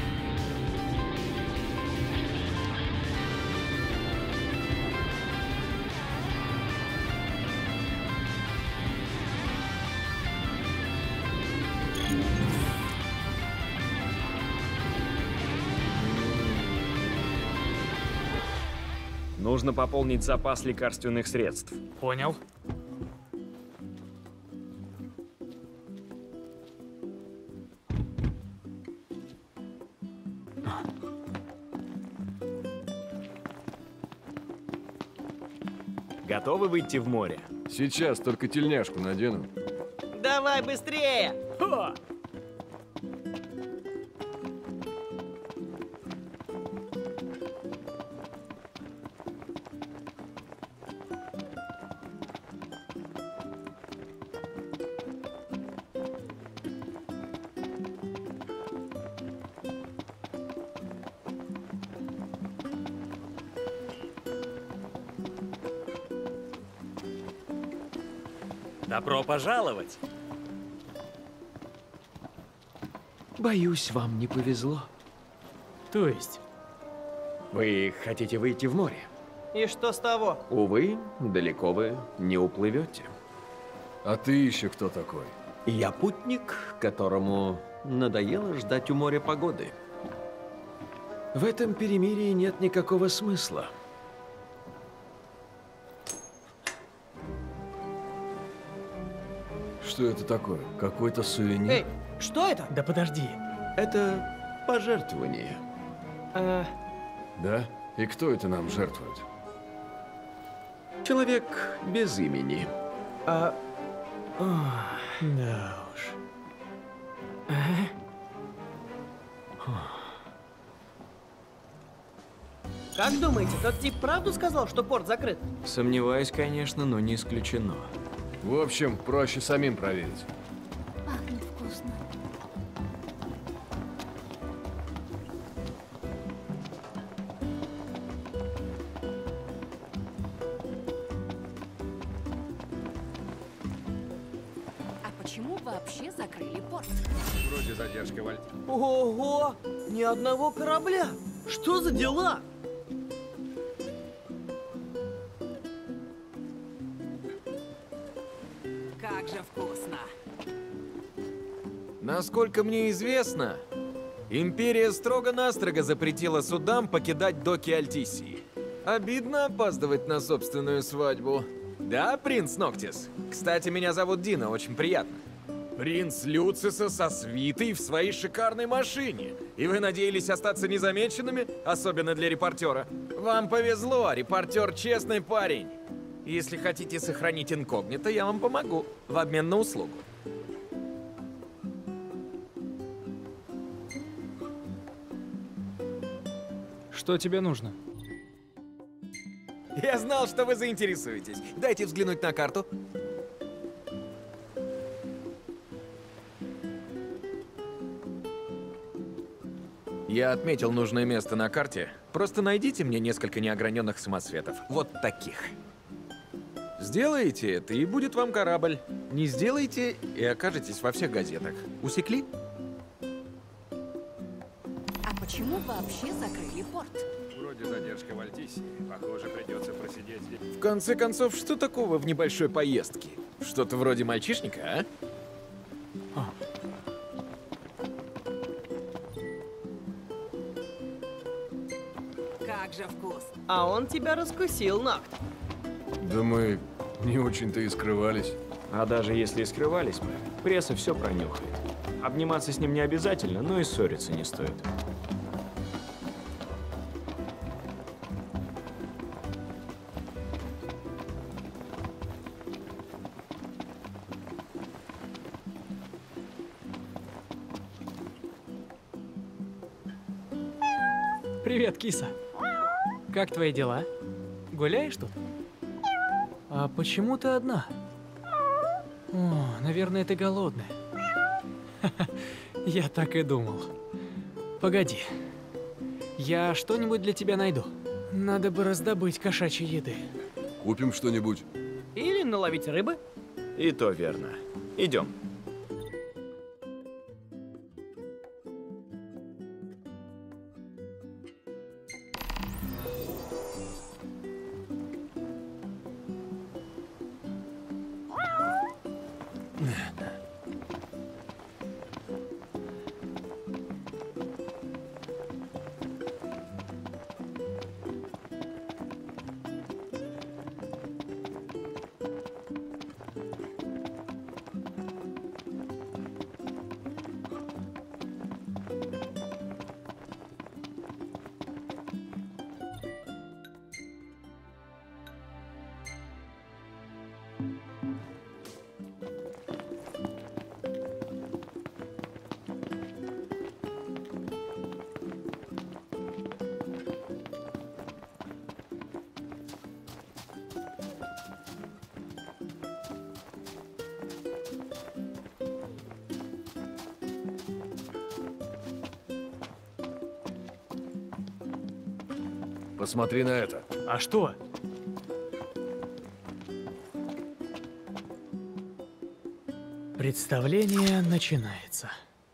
Нужно пополнить запас лекарственных средств. Понял. Готовы выйти в море? Сейчас, только тельняшку надену. Давай быстрее! Ха! Добро пожаловать. Боюсь, вам не повезло. То есть? Вы хотите выйти в море? И что с того? Увы, далеко вы не уплывете. А ты еще кто такой? Я путник, которому надоело ждать у моря погоды. В этом перемирии нет никакого смысла. Что это такое? Какой-то сувенир? Эй, что это? Да подожди. Это пожертвование. А... Да? И кто это нам жертвует? Человек без имени. А... Да уж. Как думаете, тот тип правду сказал, что порт закрыт? Сомневаюсь, конечно, но не исключено. В общем, проще самим проверить. Пахнет вкусно. А почему вообще закрыли порт? Вроде задержка в Альте. Ого! Ни одного корабля! Что за дела? Как же вкусно! Насколько мне известно, Империя строго-настрого запретила судам покидать доки Альтисии. Обидно опаздывать на собственную свадьбу. Да, принц Ноктис? Кстати, меня зовут Дина, очень приятно. Принц Люциса со свитой в своей шикарной машине. И вы надеялись остаться незамеченными, особенно для репортера? Вам повезло, репортер честный парень. Если хотите сохранить инкогнито, я вам помогу в обмен на услугу. Что тебе нужно? Я знал, что вы заинтересуетесь. Дайте взглянуть на карту. Я отметил нужное место на карте. Просто найдите мне несколько неограненных самосветов. Вот таких. Сделаете это, и будет вам корабль. Не сделаете, и окажетесь во всех газетах. Усекли? А почему вообще закрыли порт? Вроде задержка в Альтисии. Похоже, придется просидеть здесь. В конце концов, что такого в небольшой поездке? Что-то вроде мальчишника, а? Как же вкусно! А он тебя раскусил, Нокт. Да мы не очень-то и скрывались. А даже если и скрывались бы, пресса все пронюхает. Обниматься с ним не обязательно, но и ссориться не стоит. Привет, киса. Как твои дела? Гуляешь тут? А почему ты одна? О, наверное, ты голодная. Я так и думал. Погоди. Я что-нибудь для тебя найду. Надо бы раздобыть кошачьей еды. Купим что-нибудь. Или наловить рыбы. И то верно. Идем. Посмотри на это. А что? Представление начинается.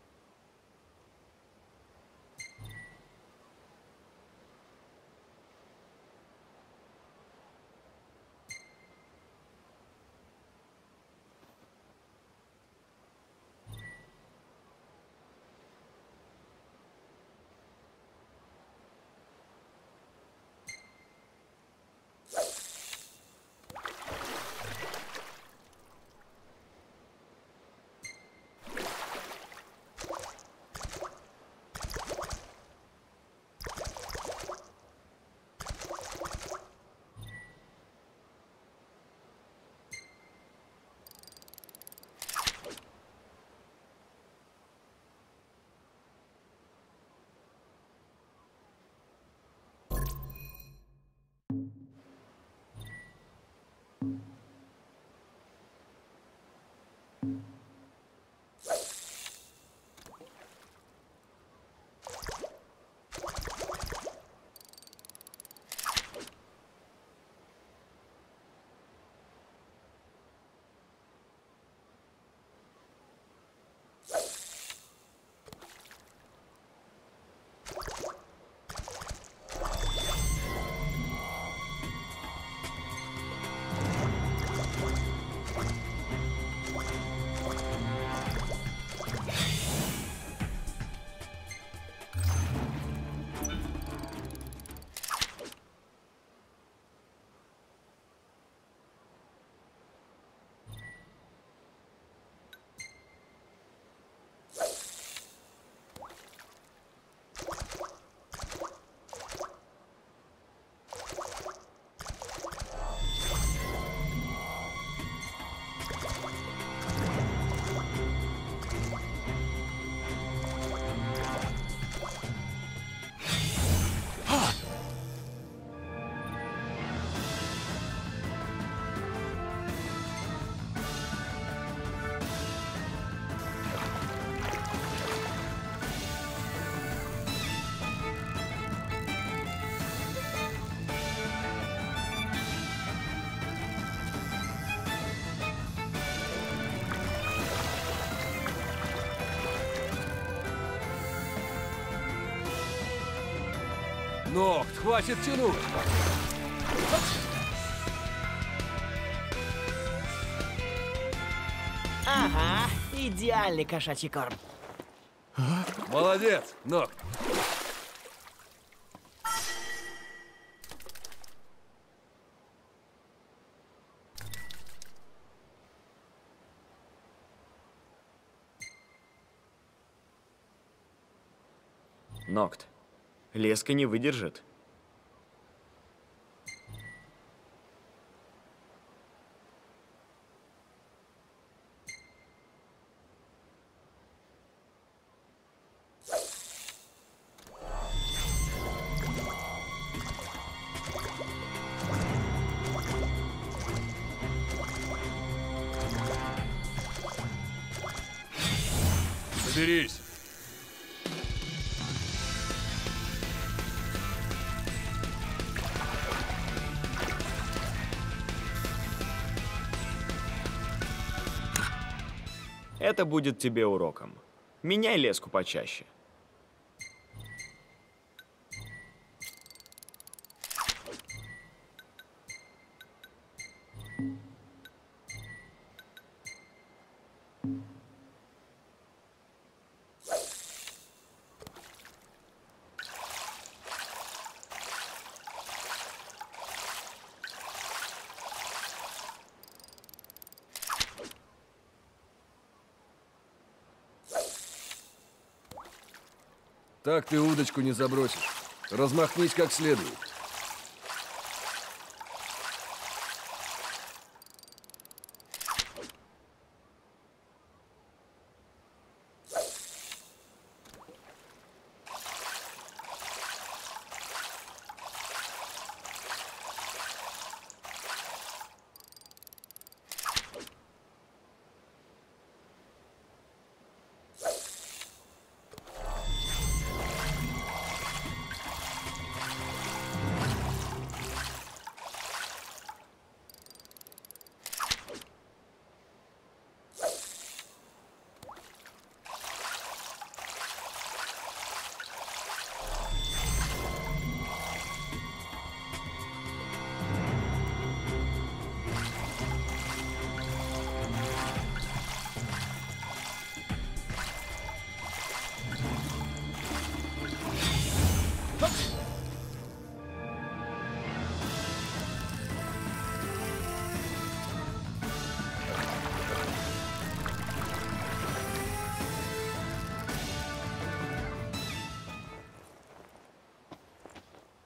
Нокт, хватит тянуть! Ага, идеальный кошачий корм. Молодец, Нокт! Нокт. Леска не выдержит. Соберись! Это будет тебе уроком. Меняй леску почаще. Так ты удочку не забросишь. Размахнись как следует.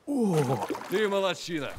О, ты молодчина.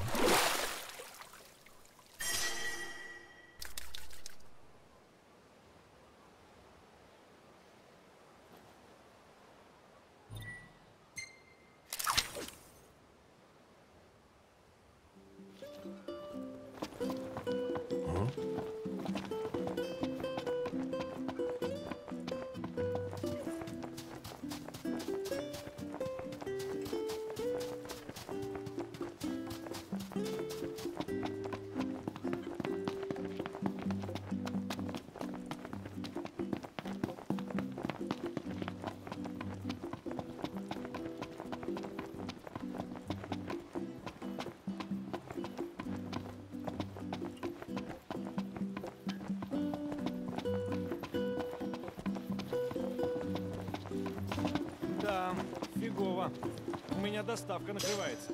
Да, фигово. У меня доставка накрывается.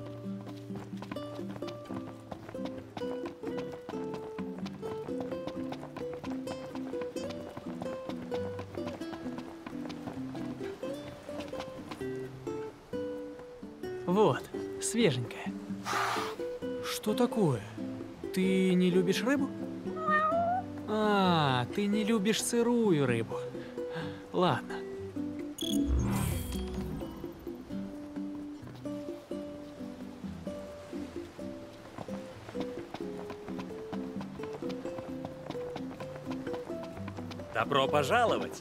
Вот, свеженькая. Что такое? Ты не любишь рыбу? А, ты не любишь сырую рыбу. Ладно. Добро пожаловать!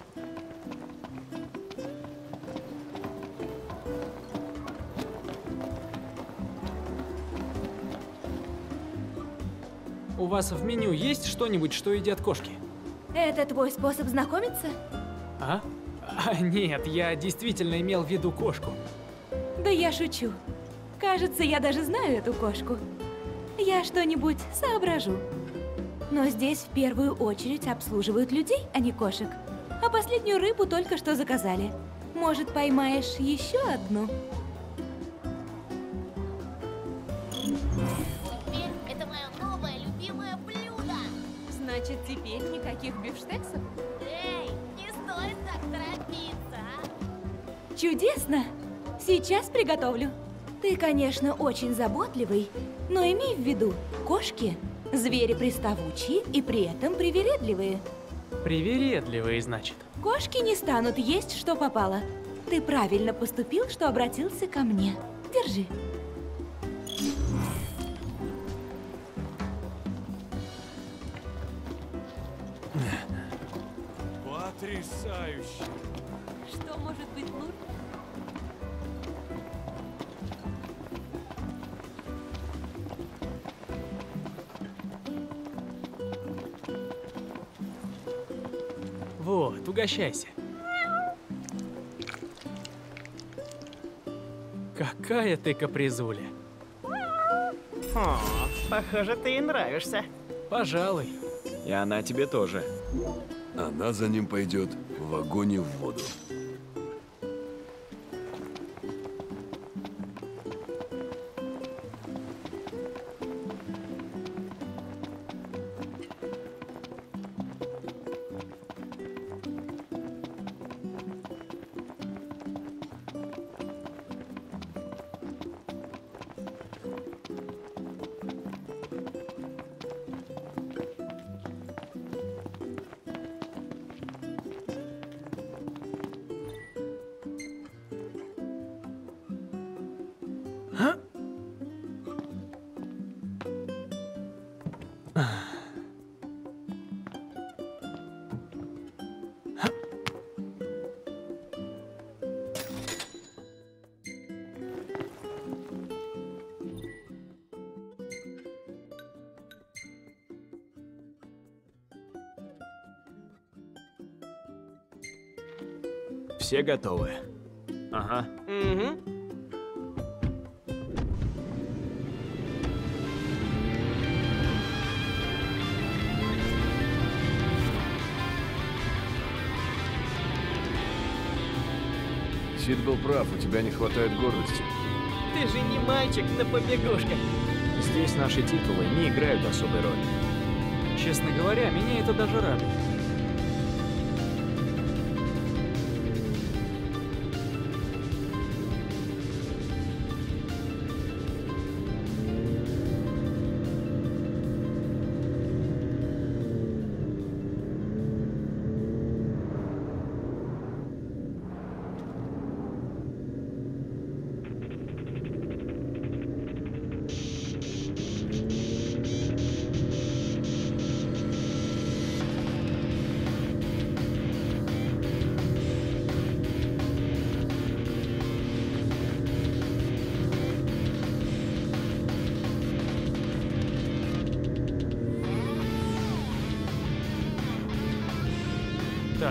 У вас в меню есть что-нибудь, что едят кошки? Это твой способ знакомиться? А? А, нет, я действительно имел в виду кошку. Да я шучу. Кажется, я даже знаю эту кошку. Я что-нибудь соображу. Но здесь в первую очередь обслуживают людей, а не кошек. А последнюю рыбу только что заказали. Может, поймаешь еще одну? Теперь это мое новое любимое блюдо. Значит, теперь никаких бифштексов? Эй, не стоит так торопиться, а? Чудесно! Сейчас приготовлю. Ты, конечно, очень заботливый, но имей в виду, кошки – звери приставучие и при этом привередливые. Привередливые, значит. Кошки не станут есть, что попало. Ты правильно поступил, что обратился ко мне. Держи. Потрясающе! Что может быть лучше? Вот, угощайся. Какая ты капризуля. О, похоже, ты ей нравишься. Пожалуй. И она тебе тоже. Она за ним пойдет в огонь и в воду. Все готовы? Ага. Угу. Сид был прав, у тебя не хватает гордости. Ты же не мальчик на побегушках. Здесь наши титулы не играют особой роли. Честно говоря, меня это даже радует.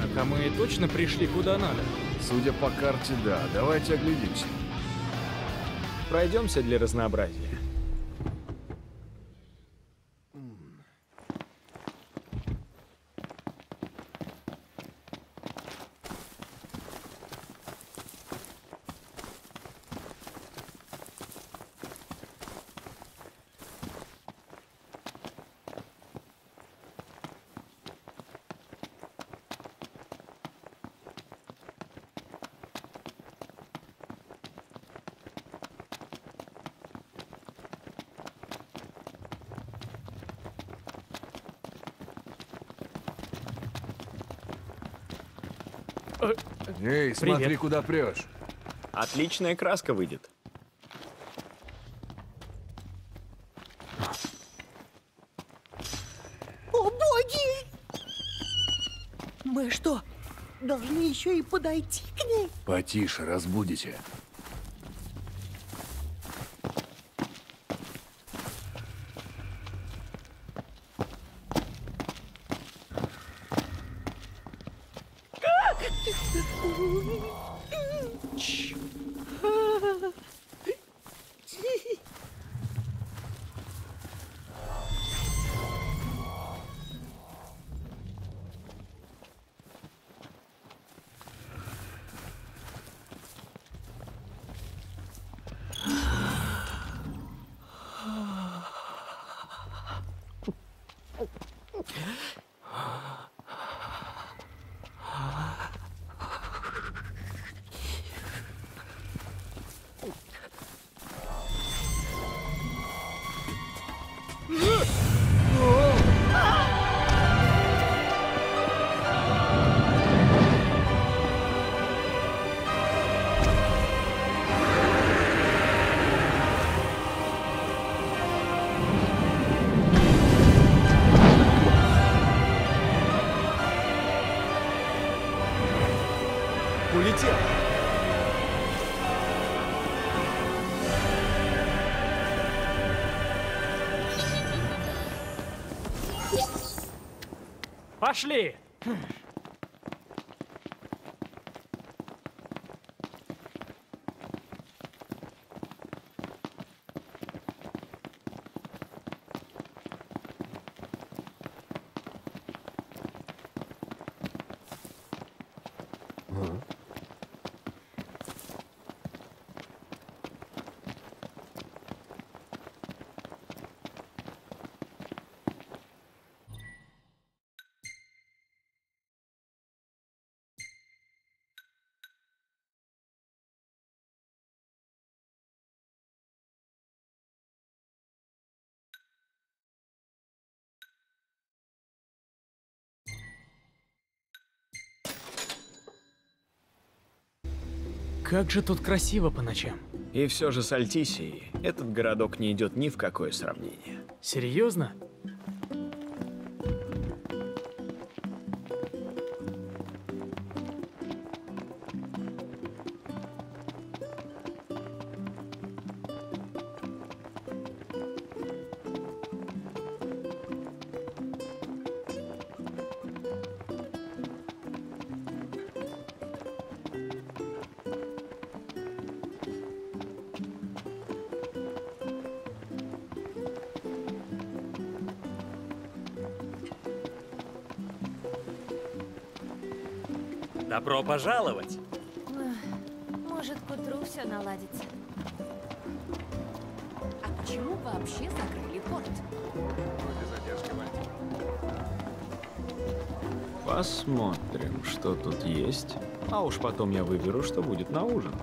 Так, а мы точно пришли куда надо? Судя по карте, да. Давайте оглядимся. Пройдемся для разнообразия. Эй, смотри, Привет. куда прешь. Отличная краска выйдет. О, боги! Мы что, должны еще и подойти к ней? Потише, разбудите. Как? Улетел. Пошли! Как же тут красиво по ночам. И все же с Альтисией этот городок не идет ни в какое сравнение. Серьезно? Добро пожаловать! Может, к утру все наладится. А почему вообще закрыли порт? Посмотрим, что тут есть. А уж потом я выберу, что будет на ужин.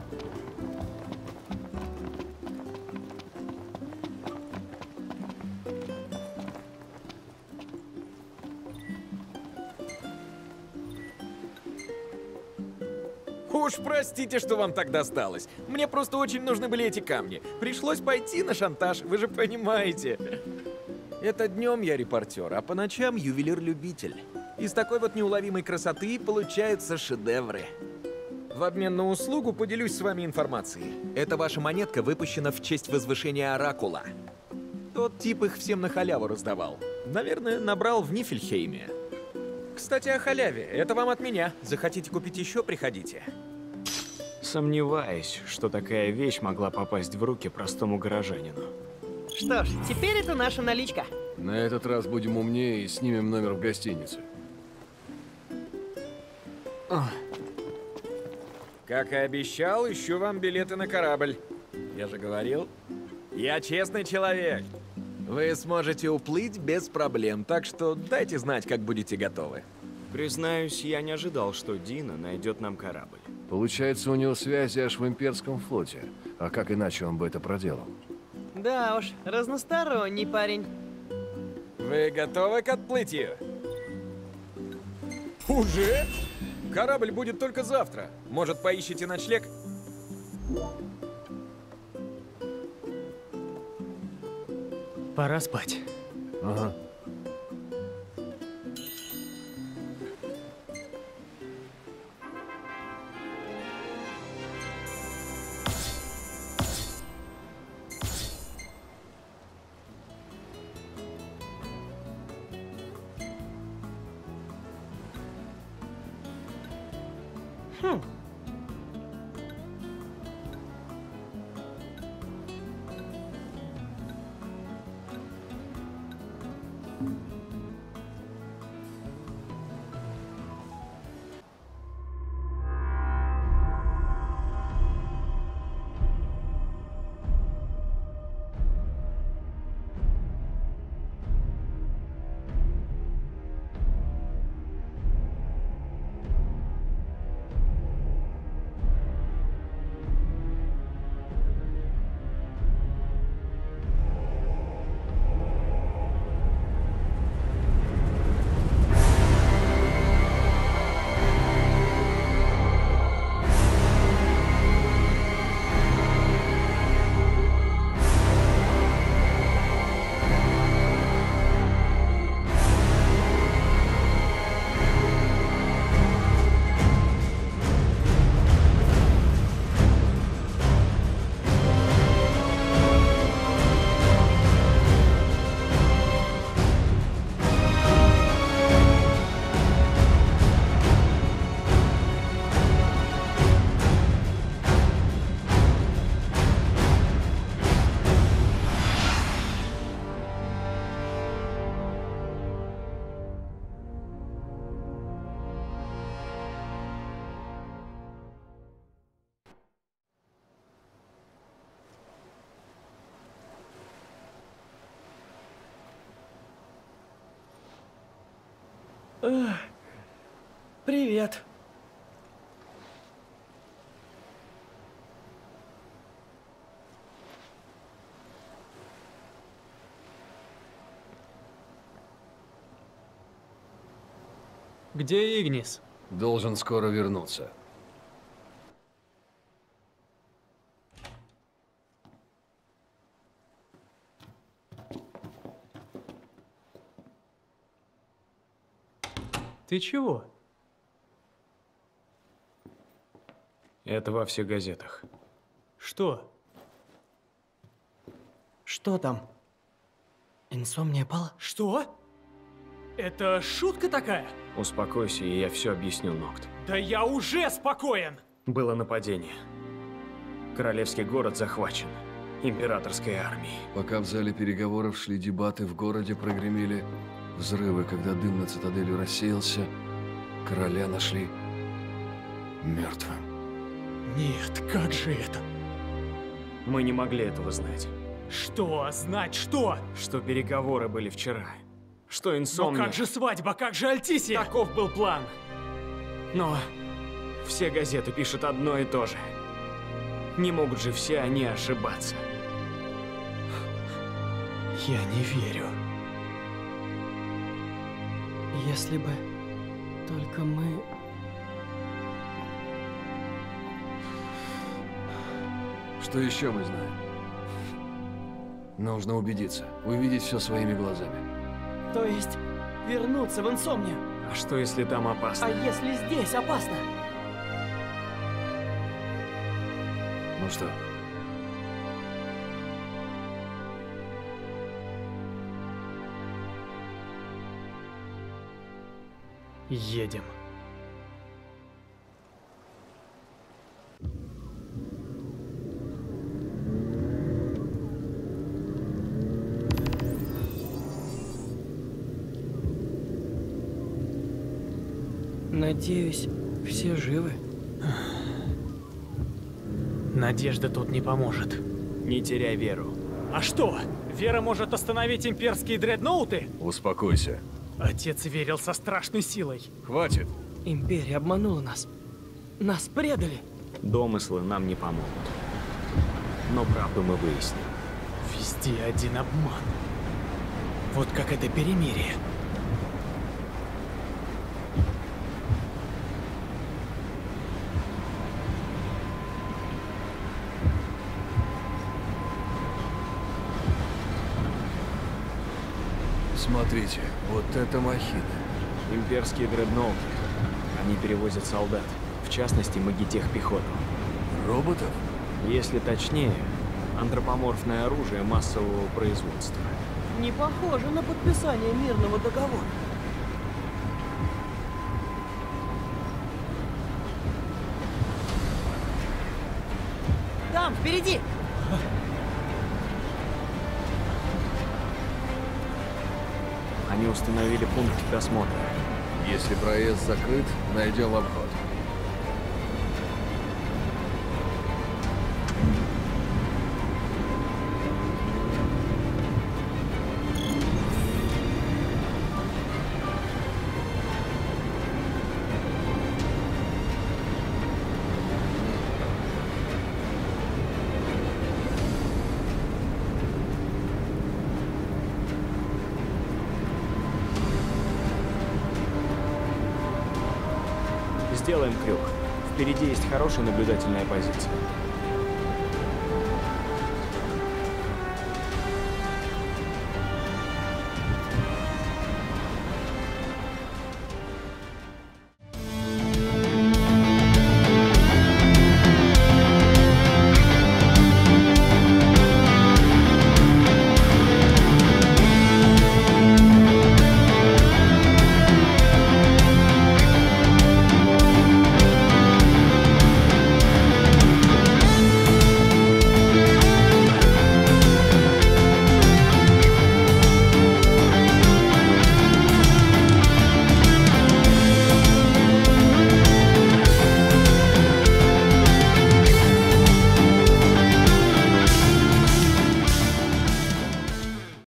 Уж простите, что вам так досталось. Мне просто очень нужны были эти камни. Пришлось пойти на шантаж, вы же понимаете. Это днем я репортер, а по ночам ювелир-любитель. Из такой вот неуловимой красоты получаются шедевры. В обмен на услугу поделюсь с вами информацией. Эта ваша монетка выпущена в честь возвышения Оракула. Тот тип их всем на халяву раздавал. Наверное, набрал в Нифельхейме. К кстати, о халяве. Это вам от меня. Захотите купить еще, приходите. Сомневаюсь, что такая вещь могла попасть в руки простому горожанину. Что ж, теперь это наша наличка. На этот раз будем умнее и снимем номер в гостинице. Как и обещал, ищу вам билеты на корабль. Я же говорил, я честный человек. Вы сможете уплыть без проблем, так что дайте знать, как будете готовы. Признаюсь, я не ожидал, что Дина найдет нам корабль. Получается, у него связи аж в имперском флоте. А как иначе он бы это проделал? Да уж, разносторонний парень. Вы готовы к отплытию? Уже? Корабль будет только завтра. Может, поищите ночлег? Пора спать. Ага. Хм. Ugh. Привет. Где Игнис? Должен скоро вернуться. Ты чего? Это во всех газетах. Что? Что там? Инсомния пала? Что? Это шутка такая? Успокойся, и я все объясню, Нокт. Да я уже спокоен! Было нападение. Королевский город захвачен императорской армией. Пока в зале переговоров шли дебаты, в городе прогремели взрывы. Когда дым над цитаделью рассеялся, короля нашли мертвым. Нет, как же это? Мы не могли этого знать. Что? Знать что? Что переговоры были вчера. Что инсомния... Но как же свадьба? Как же Альтисия? Таков был план. Но все газеты пишут одно и то же. Не могут же все они ошибаться. Я не верю. Если бы только мы... Что еще мы знаем? Нужно убедиться, увидеть все своими глазами. То есть вернуться в инсомнию? А что, если там опасно? А если здесь опасно? Ну что? Едем. Надеюсь, все живы. Надежда тут не поможет. Не теряй веру. А что? Вера может остановить имперские дредноуты? Успокойся. Отец верил со страшной силой. Хватит. Империя обманула нас. Нас предали. Домыслы нам не помогут. Но правду мы выясним. Везде один обман. Вот как это перемирие. Смотрите, вот это махина. Имперские дредноуты. Они перевозят солдат. В частности, магитехпехоту. Роботов? Если точнее, антропоморфное оружие массового производства. Не похоже на подписание мирного договора. Там, впереди! Они установили пункт досмотра. Если проезд закрыт, найдем обход. Сделаем крюк. Впереди есть хорошая наблюдательная позиция.